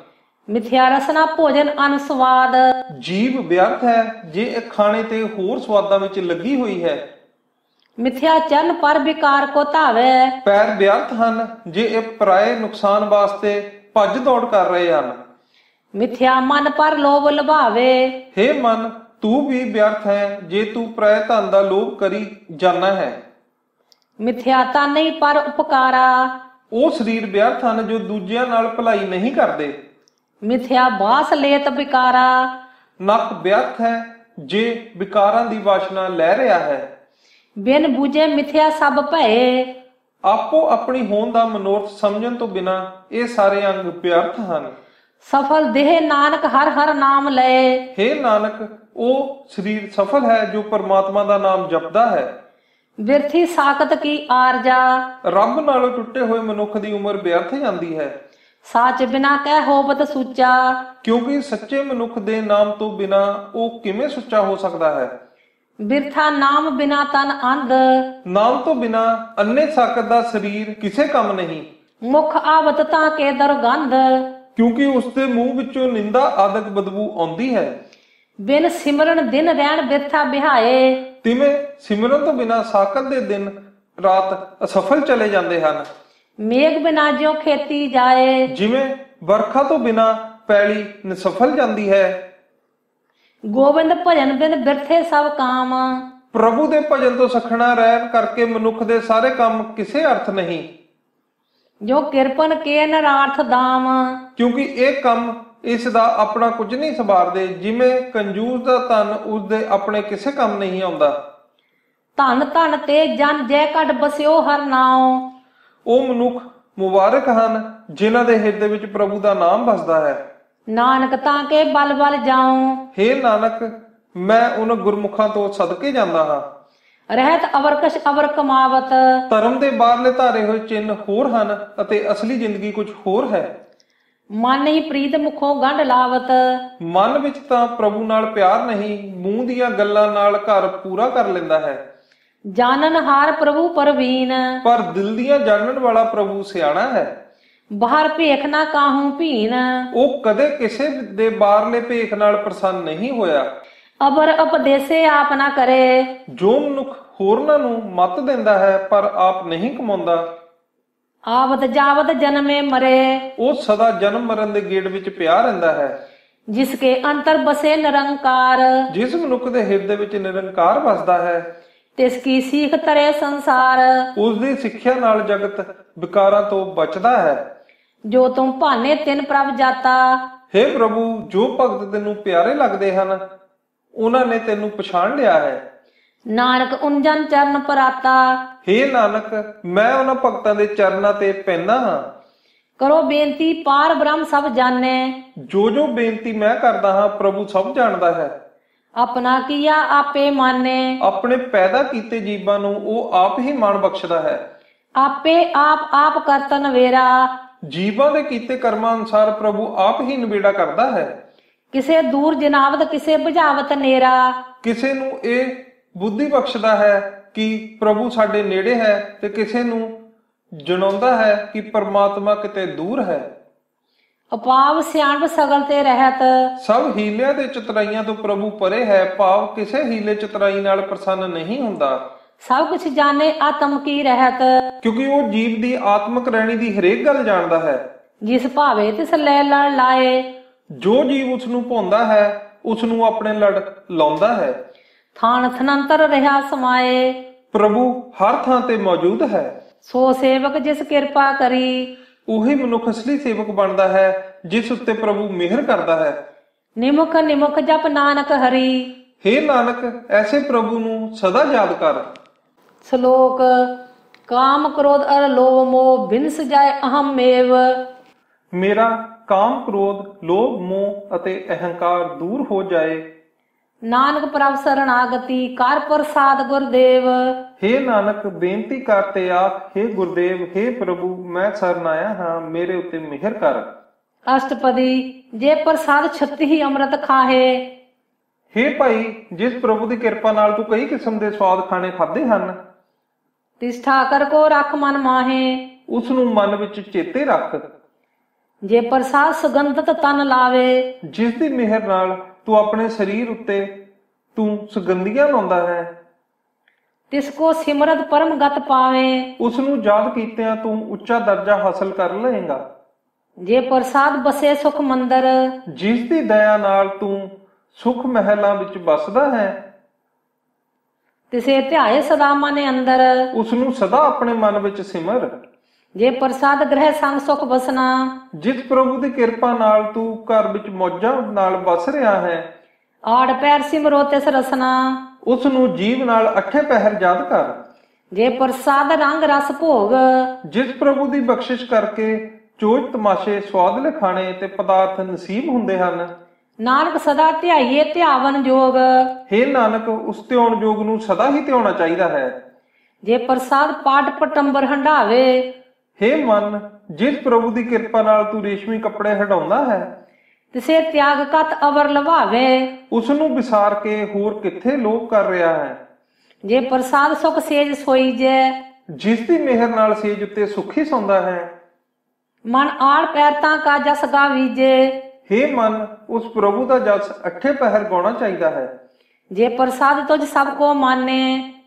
ਮਿਥਿਆ ਰਸਨਾ ਭੋਜਨ ਅਨਸਵਾਦ। ਜੀਭ ਵਿਅਰਥ ਹੈ ਜੇ ਇਹ ਖਾਣੇ ਤੇ ਹੋਰ ਸਵਾਦਾਂ ਵਿੱਚ ਲੱਗੀ ਹੋਈ ਹੈ। ਮਿਥਿਆ ਚਰਨ ਪਰ ਵਿਕਾਰ ਕੋ ਧਾਵੇ। ਪੈਰ ਵਿਅਰਥ ਹਨ ਜੇ ਇਹ ਪਰਾਏ ਨੁਕਸਾਨ ਵਾਸਤੇ ਭੱਜ ਦੌੜ ਕਰ ਰਹੇ ਹਨ। ਮਿਥਿਆ ਮਨ ਪਰ ਲੋਭ ਲਭਾਵੇ। ਹੇ ਮਨ, ਤੂੰ ਵੀ ਵਿਅਰਥ ਹੈ ਜੇ ਤੂੰ ਪਰਾਏ ਧਨ ਦਾ ਲੋਭ ਕਰੀ ਜਾਣਾ ਹੈ। ਮਿਥਿਆ ਤਾਂ ਨਹੀਂ ਪਰ ਉਪਕਾਰਾ। ਉਹ ਸਰੀਰ ਵਿਅਰਥ ਹਨ ਜੋ ਦੂਜਿਆਂ ਨਾਲ ਭਲਾਈ ਨਹੀਂ ਕਰਦੇ। ਮਿਥਿਆ ਬਾਸ ਲੇਤ ਵਿਕਾਰਾ। ਨੱਕ ਵਿਅਰਥ ਹੈ ਜੇ ਵਿਕਾਰਾਂ ਦੀ ਵਾਸ਼ਨਾ ਲੈ ਰਿਹਾ ਹੈ। ਬਿਨ ਬੂਝੇ ਮਿਥਿਆ ਸਭ ਭਏ। ਆਪੋ ਆਪਣੀ ਹੋਂਦ ਦਾ ਮਨੋਰਥ ਸਮਝਣ ਤੋਂ ਬਿਨਾਂ ਇਹ ਸਾਰੇ ਅੰਗ ਵਿਅਰਥ ਹਨ। ਸਫਲ ਦੇਹ ਨਾਨਕ ਹਰ ਹਰ ਨਾਮ ਲਏ। ਹੇ ਨਾਨਕ, ਉਹ ਸਰੀਰ ਸਫਲ ਹੈ ਜੋ ਪਰਮਾਤਮਾ ਦਾ ਨਾਮ ਜਪਦਾ ਹੈ। ਬਿਰਥੀ ਸਾਖਤ ਕੀ ਆਰਜਾ। ਰੱਬ ਨਾਲੋਂ ਟੁੱਟੇ ਹੋਏ ਮਨੁੱਖ ਦੀ ਉਮਰ ਵਿਅਰਥ ਜਾਂਦੀ ਹੈ। ਸਾਚ ਬਿਨਾ ਕਹਿ ਹੋਵਤ ਸੁੱਚਾ। ਕਿਉਂਕਿ ਸੱਚੇ ਮਨੁੱਖ ਦੇ ਨਾਮ ਤੋਂ ਬਿਨਾਂ ਉਹ ਕਿਵੇਂ ਸੁੱਚਾ ਹੋ ਸਕਦਾ ਹੈ। ਬਿਰਥਾ ਨਾਮ ਬਿਨਾ ਤਨ ਅੰਧ। ਨਾਮ ਤੋਂ ਬਿਨਾਂ ਅੰਨੇ ਸਾਕਤ ਦਾ ਸਰੀਰ ਕਿਸੇ ਕੰਮ ਨਹੀਂ। ਮੁਖ ਆਵਤ ਤਾਂ ਕੇ ਦੁਰਗੰਧ। ਕਿਉਂਕਿ ਉਸਦੇ ਮੂੰਹ ਵਿੱਚੋਂ ਨਿੰਦਾ ਆਦਿਕ ਬਦਬੂ ਆਉਂਦੀ ਹੈ। ਬਿਨ ਸਿਮਰਨ ਦਿਨ ਰਹਿਣ ਬਿਰਥਾ ਬਿਹਾਏ। ਤਿਵੇਂ ਸਿਮਰਨ ਤੋਂ ਬਿਨਾਂ ਸਾਕਤ ਦੇ ਦਿਨ ਰਾਤ ਅਸਫਲ ਚਲੇ ਜਾਂਦੇ ਹਨ। ਮੇਘ ਬਿਨਾ ਜਿਉ ਖੇਤੀ ਜਾਏ। ਜਿਵੇਂ ਵਰਖਾ ਤੋਂ ਬਿਨਾਂ ਪੈਲੀ ਨਿਸਫਲ ਜਾਂਦੀ ਹੈ। ਗੋਬਿੰਦ ਭਜਨ ਬਿਨ ਬਿਰਥੇ ਸਭ ਕਾਮ। ਪ੍ਰਭੂ ਦੇ ਭਜਨ ਤੋਂ ਸਖਣਾ ਰਹਿਣ ਕਰਕੇ ਮਨੁੱਖ ਦੇ ਸਾਰੇ ਕੰਮ ਕਿਸੇ ਅਰਥ ਨਹੀਂ। ਜੋ ਕਿਰਪਨ ਕੇ ਨਰਾਰਥ ਦਾਮ। ਕਿਉਂਕਿ ਇਹ ਕੰਮ ਇਸ ਦਾ ਆਪਣਾ ਕੁਝ ਨਹੀਂ ਸੰਭਾਲਦੇ। ਜਿਵੇਂ ਕੰਜੂਸ ਦਾ ਧਨ ਉਸਦੇ ਆਪਣੇ ਕਿਸੇ ਕੰਮ ਨਹੀਂ ਆਉਂਦਾ। ਧਨ ਧਨ ਤੇ ਜਨ ਜੈ ਕੱਢ ਬਸਿਓ ਹਰ ਨਾਉ। ਉਹ ਮਨੁੱਖ ਮੁਬਾਰਕ ਹਨ ਜਿਨ੍ਹਾਂ ਦੇ ਹਿਰਦੇ ਵਿੱਚ ਪ੍ਰਭੂ ਦਾ ਨਾਮ ਵਸਦਾ ਹੈ। ਨਾਨਕ ਤਾਂ ਕੇ ਬਲ ਬਲ ਜਾਉ। ਹੇ ਨਾਨਕ, ਮੈਂ ਉਹਨਾਂ ਗੁਰਮੁਖਾਂ ਤੋਂ ਸਦਕੇ ਜਾਂਦਾ ਹਾਂ। ਰਹਿਤ ਅਵਰਕਸ਼ ਅਵਰ ਕਮਾਵਤ। ਧਰਮ ਦੇ ਬਾਹਰਲੇ ਧਾਰੇ ਹੋਏ ਚਿੰਨ੍ਹ ਹੋਰ ਹਨ ਅਤੇ ਅਸਲੀ ਜ਼ਿੰਦਗੀ ਕੁਝ ਹੋਰ ਹੈ। ਮਨ ਹੀ ਪ੍ਰੀਤ ਮੁਖੋਂ ਗੰਢ ਲਾਵਤ। ਮਨ ਵਿੱਚ ਤਾਂ ਪ੍ਰਭੂ ਨਾਲ ਪਿਆਰ ਨਹੀਂ, ਮੂੰਹ ਦੀਆਂ ਗੱਲਾਂ ਨਾਲ ਘਰ ਪੂਰਾ ਕਰ ਲੈਂਦਾ ਹੈ। ਜਾਣਨ ਹਾਰ ਪ੍ਰਭੂ ਪਰਵੀਨ। ਪਰ ਦਿਲ ਦੀਆਂ ਜਾਣਨ ਵਾਲਾ ਪ੍ਰਭੂ ਸਿਆਣਾ ਹੈ। ਬਾਹਰ ਭੇਖ ਨਾ ਕਾਹੂ ਭੀਨ। ਉਹ ਕਦੇ ਕਿਸੇ ਦੇ ਬਾਹਰਲੇ ਭੇਖ ਨਾਲ ਪ੍ਰਸੰਨ ਨਹੀਂ ਹੋਇਆ। ਅਬਰ ਉਪਦੇਸੇ ਆਪ ਨਾ ਕਰੇ। ਜੋ ਮਨੁੱਖ ਹੋਰਨਾਂ ਨੂੰ ਮੱਤ ਦਿੰਦਾ ਹੈ ਪਰ ਆਪ ਨਹੀਂ ਕਮਾਉਂਦਾ। ਆਵਤ ਜਾਵਤ ਜਨਮੇ ਮਰੇ। ਉਹ ਸਦਾ ਜਨਮ ਮਰਨ ਦੇ ਗੇੜ ਵਿੱਚ ਪਿਆ ਰਹਿੰਦਾ ਹੈ। ਜਿਸ ਕੇ ਅੰਤਰ ਬਸੇ ਨਿਰੰਕਾਰ। ਜਿਸ ਮਨੁੱਖ ਦੇ ਹਿਰਦੇ ਵਿੱਚ ਨਿਰੰਕਾਰ ਵਸਦਾ ਹੈ। ਤਿਸ ਕੀ ਸੀਖ ਤਰੇ ਸੰਸਾਰ। ਉਸ ਦੀ ਸਿੱਖਿਆ ਨਾਲ ਜਗਤ ਵਿਕਾਰਾਂ ਤੋਂ ਬਚਦਾ ਹੈ। ਜੋ ਤੁਮ ਭਾਨੇ ਤਿਨ ਪ੍ਰਭ ਜਾਤਾ। ਹੇ ਪ੍ਰਭੂ, ਜੋ ਭਗਤ ਤੈਨੂੰ ਪਿਆਰੇ ਲੱਗਦੇ ਹਨ ਉਹਨਾਂ ਨੇ ਤੈਨੂੰ ਪਛਾਣ ਲਿਆ ਹੈ। ਨਾਨਕ ਉਂਜਨ ਚਰਨ ਪਰਾਤਾ। ਹੇ ਨਾਨਕ, ਮੈਂ ਉਹਨਾਂ ਭਗਤਾਂ ਦੇ ਚਰਨਾਂ ਤੇ ਪੈਂਦਾ ਹਾਂ। ਕਰੋ ਬੇਨਤੀ ਪਾਰ ਬ੍ਰਹਮ ਸਭ ਜਾਣੇ। ਜੋ ਜੋ ਬੇਨਤੀ ਮੈਂ ਕਰਦਾ ਹਾਂ ਪ੍ਰਭੂ ਸਭ ਜਾਣਦਾ ਹੈ। ਆਪਣਾ ਕੀਆ ਆਪੇ ਮਾਨੇ। ਆਪਣੇ ਪੈਦਾ ਕੀਤੇ ਜੀਵਾਂ ਨੂੰ ਉਹ ਆਪ ਹੀ ਮਾਣ ਬਖਸ਼ਦਾ ਹੈ। ਆਪੇ ਆਪ ਆਪ ਕਰਤਨ ਵੇਰਾ। ਜੀਵਾਂ ਦੇ ਕੀਤੇ ਕਰਮਾਂ ਅਨੁਸਾਰ ਪ੍ਰਭੂ ਆਪ ਹੀ ਨਿਬੇੜਾ ਕਰਦਾ ਹੈ। ਕਿਸੇ ਦੂਰ ਜਨਾਵਤ ਕਿਸੇ ਬੁਝਾਵਤ ਨੇਰਾ। ਕਿਸੇ ਨੂੰ ਇਹ ਬੁੱਧੀ ਬਖਸ਼ਦਾ ਹੈ ਕਿ ਪ੍ਰਭੂ ਸਾਡੇ ਨੇੜੇ ਹੈ ਤੇ ਕਿਸੇ ਨੂੰ ਜਣਾਉਂਦਾ ਹੈ ਕਿ ਪਰਮਾਤਮਾ ਕਿਤੇ ਦੂਰ ਹੈ। ਅਪਾਵ ਸਿਆਣਪ ਸਗਲ ਤੇ ਰਹਿਤ। ਸਭ ਹੀਲਿਆਂ ਤੇ ਚਤੁਰਾਈਆਂ ਤੋਂ ਪ੍ਰਭੂ ਪਰੇ ਹੈ, ਭਾਵ ਕਿਸੇ ਹੀਲੇ ਚਤੁਰਾਈ ਨਾਲ ਪ੍ਰਸੰਨ ਨਹੀਂ ਹੁੰਦਾ। ਸਭ ਕੁਛ ਜਾਣੇ ਆਤਮ ਕੀ ਰਹਿਤ। ਕਿਉਂਕਿ ਉਹ ਜੀਵ ਦੀ ਆਤਮਿਕ ਰਹਿਣੀ ਦੀ ਹਰੇਕ ਗੱਲ ਜਾਣਦਾ ਹੈ। ਜਿਸ ਭਾਵੇ ਤਿਸ ਲੈ ਲੜ ਲਾਏ। ਜੋ ਜੀਵ ਉਸ ਨੂੰ ਭਾਉਂਦਾ ਹੈ ਉਸ ਨੂੰ ਆਪਣੇ ਲੜ ਲਾਉਂਦਾ ਹੈ। ਥਾਨ ਥਨੰਤਰ ਰਿਹਾ ਸਮਾਏ। ਪ੍ਰਭੂ ਹਰ ਥਾਂ ਤੇ ਮੌਜੂਦ ਹੈ। ਸੋ ਸੇਵਕ ਜਿਸ ਕਿਰਪਾ ਕਰੀ। ਉਹੀ ਮਨੁੱਖ ਅਸਲੀ ਸੇਵਕ ਬਣਦਾ ਹੈ ਜਿਸ ਉੱਤੇ ਪ੍ਰਭੂ ਮਿਹਰ ਕਰਦਾ ਹੈ। ਨਿਮੁਖ ਨਿਮੁਖ ਜਪ ਨਾਨਕ ਹਰੀ। ਹੇ ਨਾਨਕ, ਐਸੇ ਪ੍ਰਭੂ ਨੂੰ ਸਦਾ ਯਾਦ ਕਰ। ਸ਼ਲੋਕ। ਕਾਮ ਕ੍ਰੋਧ ਅਰ ਲੋਭ ਮੋਹ ਬਿਨਸ ਜਾਏ ਅਹਮ ਮੇਵ। ਮੇਰਾ ਕਾਮ ਕ੍ਰੋਧ ਲੋਭ ਮੋਹ ਅਤੇ ਅਹੰਕਾਰ ਦੂਰ ਹੋ ਜਾਏ। ਨਾਨਕ ਪ੍ਰਭ ਸਰਣਾਗਤੀ ਕਰ ਪ੍ਰਸਾਦ ਗੁਰਦੇਵ। ਹੇ ਨਾਨਕ, ਬੇਨਤੀ ਕਰ ਤੇ ਆਖ, ਹੇ ਗੁਰਦੇਵ, ਹੇ ਪ੍ਰਭੂ, ਮੈਂ ਸ਼ਰਨ ਆਇਆ ਹਾਂ, ਮੇਰੇ ਉੱਤੇ ਮਿਹਰ ਕਰ। ਅਸ਼ਟਪਦੀ। ਜੇ ਪ੍ਰਸਾਦ ਛੱਤੀ ਹੀ ਅੰਮ੍ਰਿਤ ਖਾਹੇ। ਹੇ ਭਾਈ, ਜਿਸ ਪ੍ਰਭੂ ਦੀ ਕਿਰਪਾ ਨਾਲ ਤੂੰ ਕਈ ਕਿਸਮ ਦੇ ਸਵਾਦ ਖਾਣੇ ਖਾਦੇ ਹਨ, ਤਿਸ ਠਾਕਰ ਕੋ ਰੱਖ ਮਨ ਮਾਹੇ। ਉਸ ਨੂੰ ਮਨ ਵਿੱਚ ਚੇਤੇ ਰੱਖ। ਜੇ ਪ੍ਰਸਾਦ ਸੁਗੰਧਤ ਤਨ ਲਾਵੇ, ਜਿਸ ਦੀ ਮਿਹਰ ਨਾਲ ਤੂੰ ਆਪਣੇ ਸਰੀਰ ਉੱਤੇ ਤੂੰ ਸੁਗੰਧੀਆਂ ਲਾਉਂਦਾ ਹੈ, ਤਿਸ ਕੋ ਸਿਮਰਤ ਪਰਮ ਗਤ ਪਾਵੇ। ਉਸ ਨੂੰ ਯਾਦ ਕੀਤਿਆਂ ਤੂੰ ਉੱਚਾ ਦਰਜਾ ਹਾਸਲ ਕਰ ਲਏਗਾ। ਜੇ ਪ੍ਰਸਾਦ ਬਸੇ ਸੁਖ ਮੰਦਰ, ਜਿਸ ਦੀ ਦਇਆ ਨਾਲ ਤੂੰ ਸੁਖ ਮਹਿਲਾਂ ਵਿੱਚ ਬਸਦਾ ਹੈ, ਤਿਸੇ ਧਿਆਏ ਸਦਾ ਮਨ ਅੰਦਰ। ਉਸ ਨੂੰ ਸਦਾ ਆਪਣੇ ਮਨ ਵਿੱਚ ਸਿਮਰ। ਜੇ ਪ੍ਰਸਾਦ ਗ੍ਰਹਿ ਸੰਗ ਸੁਖ ਬਸਨਾ, ਜਿਸ ਪ੍ਰਭੂ ਦੀ ਕਿਰਪਾ ਨਾਲ ਤੂੰ ਘਰ ਵਿੱਚ ਮੌਜਾਂ ਨਾਲ ਬਸ ਰਿਹਾ ਹੈ, ਆੜ ਪੈਰ ਸਿਮਰੋ ਤਿਸ ਰਸਨਾ। ਉਸ ਨੂੰ ਜੀਵ ਨਾਲ ਅੱਠੇ ਪਹਿਰ ਯਾਦ ਕਰ। ਜੇ ਪ੍ਰਸਾਦ ਰੰਗ ਰਸ ਭੋਗ, ਜਿਸ ਪ੍ਰਭੂ ਦੀ ਬਖਸ਼ਿਸ਼ ਕਰਕੇ ਚੋਜ ਤਮਾਸ਼ੇ ਸਵਾਦਲੇ ਖਾਣੇ ਤੇ ਪਦਾਰਥ ਨਸੀਬ ਹੁੰਦੇ ਹਨ, ਨਾਨਕ ਸਦਾ ਧਿਆਈਏ ਧਿਆਵਨ ਜੋਗ। ਹੇ ਨਾਨਕ, ਉਸ ਧਿਆਉਣ ਯੋਗ ਨੂੰ ਸਦਾ ਹੀ ਧਿਆਉਣਾ ਚਾਹੀਦਾ ਹੈ। ਜੇ ਪ੍ਰਸਾਦ ਪਾਟ ਪਟੰਬਰ ਹੰਢਾਵੇ, ਹੇ ਮਨ, ਜਿਸ ਪ੍ਰਭੂ ਦੀ ਕਿਰਪਾ ਨਾਲ ਤੂੰ ਰੇਸ਼ਮੀ ਕੱਪੜੇ ਹਟਾਉਂਦਾ ਹੈ, ਤਿਸੇ ਤਿਆਗ ਕਤ ਅਵਰ ਲਵਾਵੇ। ਉਸ ਨੂੰ ਵਿਸਾਰ ਕੇ ਹੋਰ ਕਿੱਥੇ ਲੋਭ ਕਰ ਰਿਹਾ ਹੈ। ਜੇ ਪ੍ਰਸਾਦ ਸੁਖ ਸੇਜ ਸੋਈ ਜੇ, ਜਿਸ ਦੀ ਮਿਹਰ ਨਾਲ ਸੇਜ ਉੱਤੇ ਸੁਖੀ ਸੌਂਦਾ ਹੈ, ਮਨ ਆੜ ਪੈਰ ਤਾਂ ਕਾ ਜਸ ਗਾਵੀਜੇ। ਹੇ ਮਨ, ਉਸ ਪ੍ਰਭੂ ਦਾ ਜਸ ਅੱਠੇ ਪਹਿਰ ਗਾਉਣਾ ਚਾਹੀਦਾ ਹੈ। ਜੇ ਪ੍ਰਸਾਦ ਤੁਝ ਸਭ ਕੋ ਮਾਨੇ,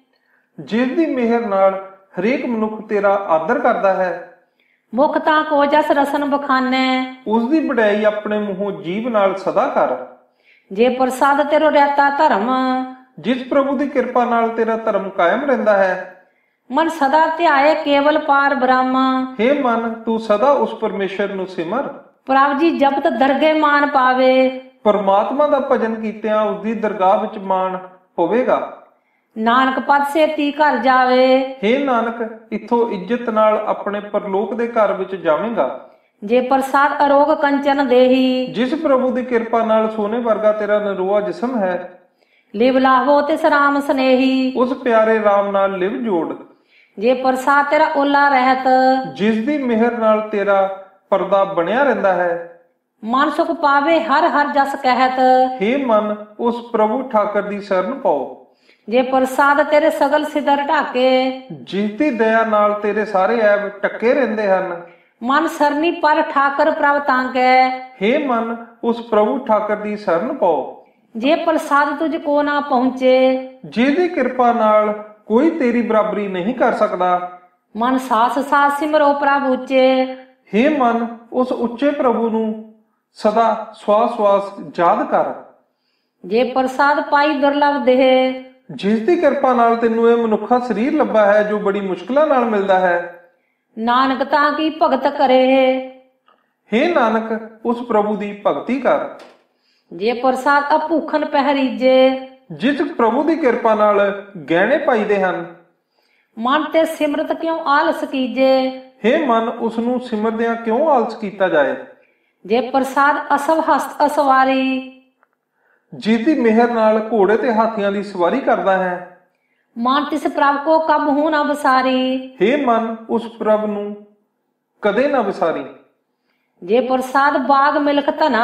ਜਿਸ ਦੀ ਮਿਹਰ ਨਾਲ ਹਰੇਕ ਮਨੁੱਖ ਤੇਰਾ ਆਦਰ ਕਰਦਾ ਹੈ, ਮੁਖ ਤਾਂ ਕੋ ਜਸ ਰਸਨ ਬਖਾਨੇ। ਉਸ ਦੀ ਵਡਿਆਈ ਆਪਣੇ ਮੂੰਹੋਂ ਜੀਭ ਨਾਲ ਸਦਾ ਕਰ। ਜੇ ਪ੍ਰਸਾਦ ਤੇਰੋ ਰਹਿਤਾ ਧਰਮ, ਜਿਸ ਪ੍ਰਭੂ ਦੀ ਕਿਰਪਾ ਨਾਲ ਤੇਰਾ ਧਰਮ ਕਾਇਮ ਰਹਿੰਦਾ ਹੈ, ਮਨ ਸਦਾ ਧਿਆਏ ਕੇਵਲ ਪਾਰ ਬ੍ਰਹਮ। ਹੇ ਮਨ, ਤੂੰ ਸਦਾ ਉਸ ਪਰਮੇਸ਼ਰ ਨੂੰ ਸਿਮਰ। ਪ੍ਰਭ ਜੀ ਜਪਤ ਦਰਗੇ ਮਾਨ ਪਾਵੇ। ਪਰਮਾਤਮਾ ਦਾ ਭਜਨ ਕੀਤਿਆਂ ਉਸ ਦੀ ਦਰਗਾਹ ਵਿੱਚ ਮਾਣ ਪਵੇਗਾ। ਨਾਨਕ ਪਦ ਸੇਤੀ ਘਰ ਜਾਵੇ। ਹੇ ਨਾਨਕ, ਇੱਥੋਂ ਇੱਜ਼ਤ ਨਾਲ ਆਪਣੇ ਪਰਲੋਕ ਦੇ ਘਰ ਵਿੱਚ ਜਾਵੇਂਗਾ। ਜੇ ਪ੍ਰਸਾਦ ਅਰੋਗ ਕੰਚਨ ਦੇਹੀ, ਜਿਸ ਪ੍ਰਭੂ ਦੀ ਕਿਰਪਾ ਨਾਲ ਸੋਨੇ ਵਰਗਾ ਤੇਰਾ ਨਰੋਆ ਜਿਸਮ ਹੈ, ਲਿਵ ਲਾਹੋ ਤਿਸ ਰਾਮ ਸਨੇਹੀ। ਉਸ ਪਿਆਰੇ ਰਾਮ ਨਾਲ ਲਿਵ ਜੋੜ। ਜੇ ਪ੍ਰਸਾਦ ਤੇਰਾ ਓਲਾ ਰਹਿਤ, ਜਿਸ ਦੀ ਮਿਹਰ ਨਾਲ ਤੇਰਾ ਪਰਦਾ ਬਣਿਆ ਰਹਿੰਦਾ ਹੈ, ਮਨ ਸੁਖ ਪਾਵੇ ਹਰ ਹਰ ਜਸ ਕਹਿਤ। ਹੇ ਮਨ, ਉਸ ਪ੍ਰਭੂ ਠਾਕਰ ਦੀ ਸ਼ਰਨ ਪਾਓ। ਜੇ ਪ੍ਰਸਾਦ ਤੇਰੇ ਸਗਲ ਸਿਦਰ ਢਾਕੇ, ਜਿਸ ਦੀ ਦਇਆ ਨਾਲ ਤੇਰੇ ਸਾਰੇ ਐਬ ਟੱਕੇ ਰਹਿੰਦੇ ਹਨ, ਮਨ ਸਰਨੀ ਪਰ ਠਾਕਰ ਪ੍ਰਭ ਤਾਂਕੈ। ਹੇ ਮਨ, ਉਸ ਪ੍ਰਭੂ ਠਾਕਰ ਦੀ ਸ਼ਰਨ ਪਾਓ। ਜੇ ਪ੍ਰਸਾਦ ਤੁਝ ਕੋ ਨਾ ਪਹੁੰਚੇ, ਜਿਹਦੀ ਕਿਰਪਾ ਨਾਲ ਕੋਈ ਤੇਰੀ ਬਰਾਬਰੀ ਨਹੀਂ ਕਰ ਸਕਦਾ, ਮਨ ਸਾਸ ਸਾਸ ਸਿਮਰੋ ਪ੍ਰਭ ਉੱਚੇ। ਹੇ ਮਨ, ਉਸ ਉੱਚੇ ਪ੍ਰਭੂ ਨੂੰ ਸਦਾ ਸਵਾਸ ਸਵਾਸ ਯਾਦ ਕਰ। ਜੇ ਪ੍ਰਸਾਦ ਪਾਈ ਦੁਰਲਭ ਦੇਹ, ਜਿਸ ਦੀ ਕਿਰਪਾ ਨਾਲ ਤੈਨੂੰ ਇਹ ਮਨੁੱਖਾ ਸਰੀਰ ਲੱਭਾ ਹੈ ਜੋ ਬੜੀ ਮੁਸ਼ਕਲਾਂ ਨਾਲ ਮਿਲਦਾ ਹੈ, ਨਾਨਕ ਤਾਂ ਕੀ ਭਗਤ ਕਰੇ। ਹੇ ਨਾਨਕ, ਉਸ ਪ੍ਰਭੂ ਦੀ ਭਗਤੀ ਕਰ। ਜੇ ਪ੍ਰਸਾਦ ਅਭੂਖਨ ਪਹਿਰੀਜੇ, ਜਿਸ ਪ੍ਰਭੂ ਦੀ ਕਿਰਪਾ ਨਾਲ ਗਹਿਣੇ ਪਾਈਦੇ ਹਨ, ਮਨ ਤੇ ਸਿਮਰਤ ਕਿਉਂ ਆਲਸ ਕੀਜੇ। ਹੇ ਮਨ, ਉਸ ਨੂੰ ਸਿਮਰਦਿਆਂ ਕਿਉਂ ਆਲਸ ਕੀਤਾ ਜਾਏ। ਜੇ ਪ੍ਰਸਾਦ ਅਸਵ ਹਸਤ ਅਸਵਾਰੀ, ਜਿਸ ਦੀ ਮਿਹਰ ਨਾਲ ਘੋੜੇ ਤੇ ਹਾਥੀਆਂ ਦੀ ਸਵਾਰੀ ਕਰਦਾ ਹੈ, ਮਨ ਤਿਸ ਪ੍ਰਭ ਕੋ ਕਬ ਹੂੰ ਨਾ ਬਸਾਰੀ। ਹੇ ਮਨ, ਉਸ ਪ੍ਰਭ ਨੂੰ ਕਦੇ ਨਾ ਵਿਸਾਰੀ। ਜੇ ਪ੍ਰਸਾਦ ਬਾਗ ਮਿਲਕ ਧਨਾ,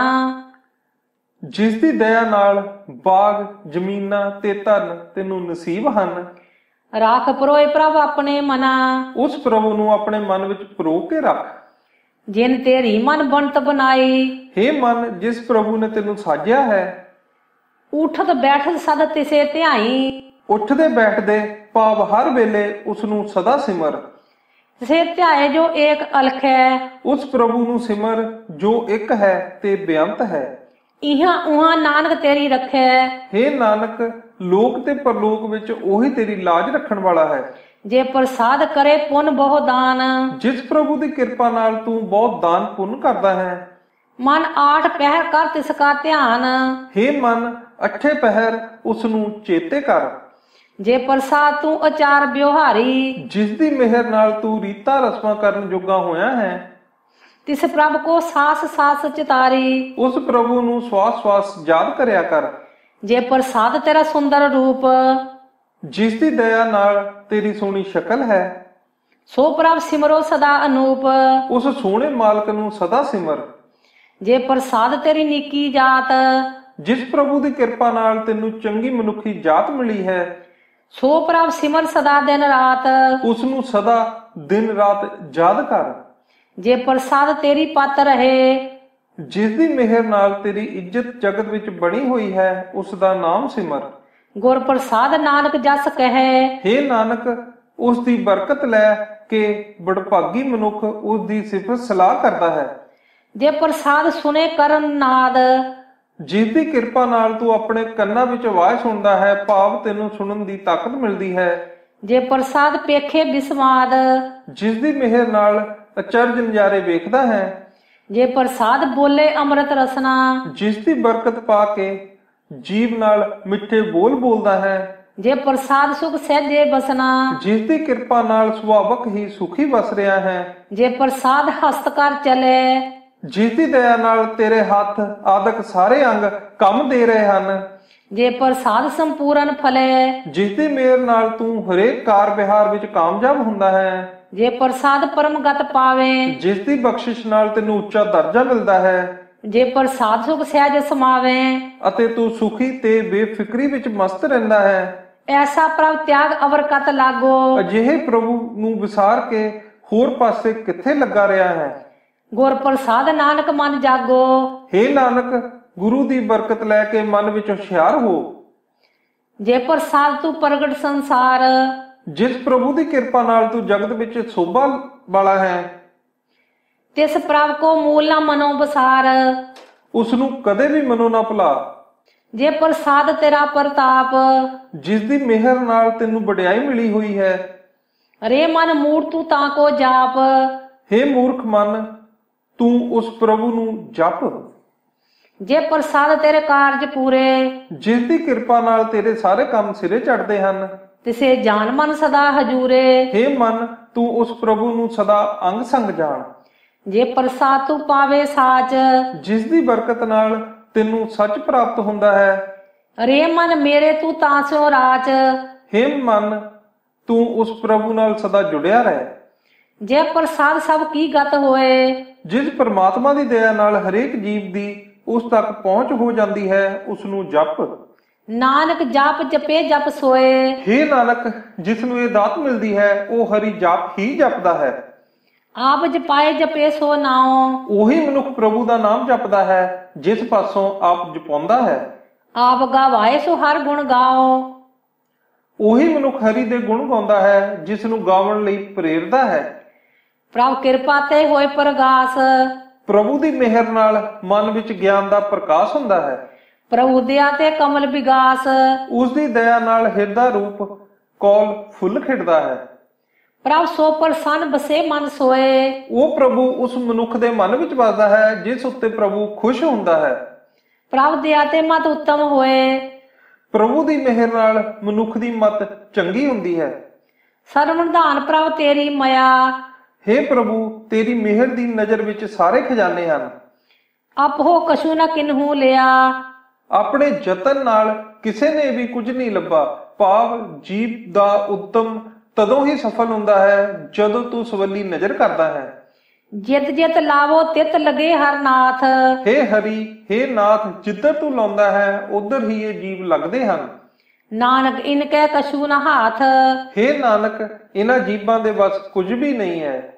ਜਿਸ ਦੀ ਦਇਆ ਨਾਲ ਬਾਗ ਜ਼ਮੀਨਾਂ ਤੇ ਧਨ ਤੈਨੂੰ ਨਸੀਬ ਹਨ, ਰਾਖ ਪਰੋਏ ਪ੍ਰਭ ਆਪਣੇ ਮਨਾ। ਉਸ ਪ੍ਰਭੂ ਨੂੰ ਆਪਣੇ ਮਨ ਵਿੱਚ ਪਰੋ ਕੇ ਰੱਖ। ਜਿਨ ਤੇਰੀ ਮਨ ਬਣਤ ਬਣਾਈ, ਹੇ ਮਨ, ਜਿਸ ਪ੍ਰਭੂ ਨੇ ਤੈਨੂੰ ਸਾਜਿਆ ਹੈ, ਉਠਤ ਬੈਠਤ ਸਦ ਤਿਸੇ ਧਿਆਈ। ਉੱਠਦੇ ਬੈਠਦੇ ਭਾਵ ਹਰ ਵੇਲੇ ਉਸ ਨੂੰ ਸਦਾ ਸਿਮਰ। ਤਿਸੇ ਧਿਆਏ ਜੋ ਏਕ ਅਲਖ ਹੈ, ਉਸ ਪ੍ਰਭੂ ਨੂੰ ਸਿਮਰ ਜੋ ਇੱਕ ਹੈ ਤੇ ਬੇਅੰਤ ਹੈ। ਇਹਾਂ ਉਹਾਂ ਨਾਨਕ ਤੇਰੀ ਰੱਖੈ। ਹੇ ਨਾਨਕ, ਲੋਕ ਤੇ ਪਰਲੋਕ ਵਿੱਚ ਉਹੀ ਤੇਰੀ ਲਾਜ ਰੱਖਣ ਵਾਲਾ ਹੈ। ਜੇ ਪ੍ਰਸਾਦ ਕਰੇ ਪੁੰਨ ਬਹੁ ਦਾਨ, ਜਿਸ ਪ੍ਰਭੂ ਦੀ ਕਿਰਪਾ ਨਾਲ ਤੂੰ ਬਹੁਤ ਦਾਨ ਪੁੰਨ ਕਰਦਾ ਹੈ, ਮਨ ਆਠ ਪਹਿਰ ਕਰ ਤਿਸ ਕਾ ਧਿਆਨ। ਹੇ ਮਨ, ਅੱਠੇ ਪਹਿਰ ਉਸ ਨੂੰ ਚੇਤੇ ਕਰ। ਜੇ ਪ੍ਰਸਾਦ ਤੂੰ ਅਚਾਰ ਵਿਵਹਾਰੀ, ਜਿਸ ਦੀ ਮਿਹਰ ਨਾਲ ਤੂੰ ਰੀਤਾਂ ਰਸਮਾਂ ਕਰਨ ਜੋਗਾ ਹੋਇਆ ਹੈ, ਤਿਸ ਪ੍ਰਭ ਕੋ ਸਾਸ ਸਾਸ ਚਿਤਾਰੀ। ਉਸ ਪ੍ਰਭੂ ਨੂੰ ਸਵਾਸ ਸਵਾਸ ਯਾਦ ਕਰਿਆ ਕਰ। ਜੇ ਪ੍ਰਸਾਦ ਤੇਰਾ ਸੁੰਦਰ ਰੂਪ, ਜਿਸ ਦੀ ਦਇਆ ਨਾਲ ਤੇਰੀ ਸੋਹਣੀ ਸ਼ਕਲ ਹੈ, ਸੋ ਪ੍ਰਭ ਸਿਮਰੋ ਸਦਾ ਅਨੂਪ। ਉਸ ਸੋਹਣੇ ਮਾਲਕ ਨੂੰ ਸਦਾ ਸਿਮਰ। ਜੇ ਪ੍ਰਸਾਦ ਤੇਰੀ ਨੀਕੀ ਜਾਤ, ਜਿਸ ਪ੍ਰਭੂ ਦੀ ਕਿਰਪਾ ਨਾਲ ਤੈਨੂੰ ਚੰਗੀ ਮਨੁੱਖੀ ਜਾਤ ਮਿਲੀ ਹੈ, ਸੋ ਪ੍ਰਭ ਸਿਮਰ ਸਦਾ ਦਿਨ ਰਾਤ। ਉਸ ਨੂੰ ਸਦਾ ਦਿਨ ਰਾਤ ਯਾਦ ਕਰ। ਜੇ ਪ੍ਰਸਾਦ ਤੇਰੀ ਪਤ ਰਹੇ, ਜਿਸ ਦੀ ਮਿਹਰ ਨਾਲ ਤੇਰੀ ਇੱਜ਼ਤ ਜਗਤ ਵਿੱਚ ਬਣੀ ਹੋਈ ਹੈ, ਉਸ ਦਾ ਨਾਮ ਸਿਮਰ। ਗੁਰ ਪ੍ਰਸਾਦ ਨਾਨਕ ਜਸ ਕਹੈ, ਹੇ ਨਾਨਕ, ਉਸ ਦੀ ਬਰਕਤ ਲੈ ਕੇ ਬੜਭਾਗੀ ਮਨੁੱਖ ਉਸ ਦੀ ਸਿਫਤ ਸਲਾਹ ਕਰਦਾ ਹੈ। ਜੇ ਪ੍ਰਸਾਦ ਸੁਨੇ ਕਰਨ ਨਾਦ, ਜਿਸ ਦੀ ਕਿਰਪਾ ਨਾਲ ਤੂੰ ਆਪਣੇ ਕੰਨਾਂ ਵਿੱਚ ਆਵਾਜ਼ ਸੁਣਦਾ ਹੈ, ਭਾਵ ਤੈਨੂੰ ਸੁਣਨ ਦੀ ਤਾਕਤ ਮਿਲਦੀ ਹੈ। ਜੇ ਪ੍ਰਸਾਦ ਪੇਖੇ ਬਿਸਮਾਦ, ਜਿਸ ਦੀ ਮਿਹਰ ਨਾਲ ਅਚਰਜ ਨਜ਼ਾਰੇ ਵੇਖਦਾ ਹੈ। ਜੇ ਪ੍ਰਸਾਦ ਬੋਲੇ ਅੰਮ੍ਰਿਤ ਰਸਨਾ, ਜਿਸ ਦੀ ਬਰਕਤ ਪਾ ਕੇ ਜੀਵ ਨਾਲ ਮਿੱਠੇ ਬੋਲ ਬੋਲਦਾ ਹੈ। ਜੇ ਪ੍ਰਸਾਦ ਸੁਖ ਸਹਿਜੇ ਬਸਨਾ, ਜਿਸ ਦੀ ਕਿਰਪਾ ਨਾਲ ਸੁਭਾਵਕ ਹੀ ਸੁਖੀ ਵਸ ਰਿਹਾ ਹੈ। ਜੇ ਪ੍ਰਸਾਦ ਹਸਤ ਕਰ ਚਲੇ, ਜਿਸ ਦੀ ਦਇਆ ਨਾਲ ਤੇਰੇ ਹੱਥ ਆਦਿਕ ਸਾਰੇ ਅੰਗ ਕੰਮ ਦੇ ਰਹੇ ਹਨ। ਜੇ ਪ੍ਰਸਾਦ ਸੰਪੂਰਨ ਫਲੇ, ਜਿਸ ਦੀ ਮਿਹਰ ਨਾਲ ਤੂੰ ਹਰੇਕ ਕਾਰ ਵਿਹਾਰ ਵਿੱਚ ਕਾਮਯਾਬ ਹੁੰਦਾ ਹੈ। ਜੇ ਪ੍ਰਸਾਦ ਪਰਮਗਤ ਪਾਵੇ, ਜਿਸ ਦੀ ਬਖਸ਼ਿਸ਼ ਨਾਲ ਤੈਨੂੰ ਉੱਚਾ ਦਰਜਾ ਮਿਲਦਾ ਹੈ। ਜੇ ਪ੍ਰਸਾਦ ਸੁਖ ਸਹਿਜ ਸਮਾਵੇ, ਅਤੇ ਤੂੰ ਸੁਖੀ ਤੇ ਬੇਫਿਕਰੀ ਵਿੱਚ ਮਸਤ ਰਹਿੰਦਾ ਹੈ। ਐਸਾ ਪ੍ਰਭ ਤਿਆਗ ਅਵਰਕਤ ਲਾਗੋ, ਅਜਿਹੇ ਪ੍ਰਭੂ ਨੂੰ ਵਿਸਾਰ ਕੇ ਹੋਰ ਪਾਸੇ ਕਿੱਥੇ ਲੱਗਾ ਰਿਹਾ ਹੈ। ਗੁਰ ਪ੍ਰਸਾਦ ਨਾਨਕ ਮਨ ਜਾਗੋ, ਹੇ ਨਾਨਕ, ਗੁਰੂ ਦੀ ਬਰਕਤ ਲੈ ਕੇ ਮਨ ਵਿੱਚ ਹੁਸ਼ਿਆਰ ਹੋ। ਜੇ ਪ੍ਰਸਾਦ ਤੂੰ ਪ੍ਰਗਟ ਸੰਸਾਰ, ਜਿਸ ਪ੍ਰਭੂ ਦੀ ਕਿਰਪਾ ਨਾਲ ਤੂੰ ਜਗਤ ਵਿੱਚ ਸੋਭਾ ਵਾਲਾ ਹੈ। ਤਿਸ ਪ੍ਰਭ ਕੋ ਮੂਲ ਨਾ ਮਨੋ ਬਸਾਰ, ਉਸ ਨੂੰ ਕਦੇ ਵੀ ਮਨੋ ਨਾ ਭੁਲਾ। ਜੇ ਪ੍ਰਸਾਦ ਤੇਰਾ ਪ੍ਰਤਾਪ, ਜਿਸ ਦੀ ਮਿਹਰ ਨਾਲ ਤੈਨੂੰ ਵਡਿਆਈ ਮਿਲੀ ਹੋਈ ਹੈ। ਰੇ ਮਨ ਮੂੜ ਤੂੰ ਤਾਂ ਕੋ ਜਾਪ, ਹੇ ਮੂਰਖ ਮਨ, ਤੂੰ ਉਸ ਪ੍ਰਭੂ ਨੂੰ ਜਪ। ਜੇ ਪ੍ਰਸਾਦ ਤੇਰੇ ਕਾਰਜ ਪੂਰੇ, ਜਿਸ ਦੀ ਕਿਰਪਾ ਨਾਲ ਤੇਰੇ ਸਾਰੇ ਕੰਮ ਸਿਰੇ ਚੜ੍ਹਦੇ ਹਨ। ਤਿਸੇ ਜਾਨ ਮਨ ਸਦਾ ਹਜੂਰੇ, ਹੇ ਮਨ, ਤੂੰ ਉਸ ਪ੍ਰਭੂ ਨੂੰ ਸਦਾ ਅੰਗ ਸੰਗ ਜਾਣ। ਜੇ ਪ੍ਰਸਾਦ ਤੂੰ ਪਾਵੇ ਸਾਚ, ਜਿਸ ਦੀ ਬਰਕਤ ਨਾਲ ਤੈਨੂੰ ਸੱਚ ਪ੍ਰਾਪਤ ਹੁੰਦਾ ਹੈ। ਰੇ ਮਨ ਮੇਰੇ ਤੂੰ ਤਾਂ ਸਿਓ ਰਾਚ, ਹੇ ਮਨ, ਤੂੰ ਉਸ ਪ੍ਰਭੂ ਨਾਲ ਸਦਾ ਜੁੜਿਆ ਰਹਿ। ਜੇ ਪ੍ਰਸਾਦ ਸਭ ਕੀ ਗਤ ਹੋਏ, ਜਿਸ ਪਰਮਾਤਮਾ ਦੀ ਦਇਆ ਨਾਲ ਹਰੇਕ ਜੀਵ ਦੀ ਉਸ ਤੱਕ ਪਹੁੰਚ ਹੋ ਜਾਂਦੀ ਹੈ, ਉਸ ਨੂੰ ਜਪ। ਨਾਨਕ ਜਾਪ ਜਪੇ ਜਪ ਸੋਏ, ਹੇ ਨਾਨਕ, ਜਿਸ ਨੂੰ ਇਹ ਦਾਤ ਮਿਲਦੀ ਹੈ, ਉਹ ਹਰੀ ਜਾਪ ਹੀ ਜਪਦਾ ਹੈ। ਆਪ ਜਪਾਏ ਜਪੇ ਸੋ ਨਾਉ, ਉਹੀ ਮਨੁੱਖ ਪ੍ਰਭੂ ਦਾ ਨਾਮ ਜਪਦਾ ਹੈ, ਜਿਸ ਪਾਸੋਂ ਆਪ ਜਪਾਉਂਦਾ ਹੈ। ਆਪ ਗਾਵਾਏ ਸੋ ਹਰ ਗੁਣ ਗਾਓ, ਉਹੀ ਮਨੁੱਖ ਹਰੀ ਦੇ ਗੁਣ ਗਾਉਂਦਾ ਹੈ, ਜਿਸ ਨੂੰ ਗਾਉਣ ਲਈ ਪ੍ਰੇਰਦਾ ਹੈ। ਪ੍ਰਭ ਕਿਰਪਾ ਤੇ ਹੋਏ ਪ੍ਰਗਾਸ, ਪ੍ਰਭੂ ਦੀ ਮਿਹਰ ਨਾਲ ਮਨ ਵਿੱਚ ਗਿਆਨ ਦਾ ਪ੍ਰਕਾਸ਼ ਹੁੰਦਾ ਹੈ। ਪ੍ਰਭੂ ਦਇਆ ਤੇ ਕਮਲ ਵਿਗਾਸ, ਉਸ ਦੀ ਦਇਆ ਨਾਲ ਹਿਰਦਾ ਰੂਪ ਕੌਲ ਫੁੱਲ ਖਿੜਦਾ ਹੈ। ਪ੍ਰਭ ਸੋ ਪ੍ਰਸੰਨ ਬਸੇ ਮਨ ਸੋਏ, ਉਹ ਪ੍ਰਭੂ ਉਸ ਮਨੁੱਖ ਦੇ ਮਨ ਵਿੱਚ ਵਸਦਾ ਹੈ, ਜਿਸ ਉੱਤੇ ਪ੍ਰਭੂ ਖੁਸ਼ ਹੁੰਦਾ ਹੈ। ਪ੍ਰਭ ਦਇਆ ਤੇ ਮਤ ਉੱਤਮ ਹੋਏ, ਪ੍ਰਭੂ ਦੀ ਮਿਹਰ ਨਾਲ ਮਨੁੱਖ ਦੀ ਮਤ ਚੰਗੀ ਹੁੰਦੀ ਹੈ। ਸਰਵਨਧਾਨ ਪ੍ਰਭ ਤੇਰੀ ਮਾਇਆ, ਹੇ ਪ੍ਰਭੂ, ਤੇਰੀ ਮਿਹਰ ਦੀ ਨਜ਼ਰ ਵਿੱਚ ਸਾਰੇ ਖਜ਼ਾਨੇ ਹਨ। ਆਪੋ ਕਛੂ ਨਾ ਕਿਨਹੂ ਲਿਆ, ਆਪਣੇ ਯਤਨ ਨਾਲ ਕਿਸੇ ਨੇ ਵੀ ਕੁਝ ਨਹੀਂ ਲੱਭਾ। ਭਾਵ ਜੀਵ ਦਾ ਉੱਤਮ ਤਦੋਂ ਹੀ ਸਫਲ ਹੁੰਦਾ ਹੈ, ਜਦੋਂ ਤੂੰ ਸਵੱਲੀ ਨਜ਼ਰ ਕਰਦਾ ਹੈ। ਜਿਤ ਜਿਤ ਲਾਵੋ ਤਿਤ ਲਗੇ ਹਰ ਨਾਥ, ਹੇ ਹਰੀ, ਹੇ ਨਾਥ, ਜਿੱਧਰ ਤੂੰ ਲਾਉਂਦਾ ਹੈ ਉਧਰ ਹੀ ਇਹ ਜੀਵ ਲੱਗਦੇ ਹਨ। ਨਾਨਕ ਇਨ ਕੈ ਕਛੂ ਨਾ ਹਾਥ, ਹੇ ਨਾਨਕ, ਇਹਨਾਂ ਜੀਵਾਂ ਦੇ ਵੱਸ ਕੁਝ ਵੀ ਨਹੀਂ ਹੈ।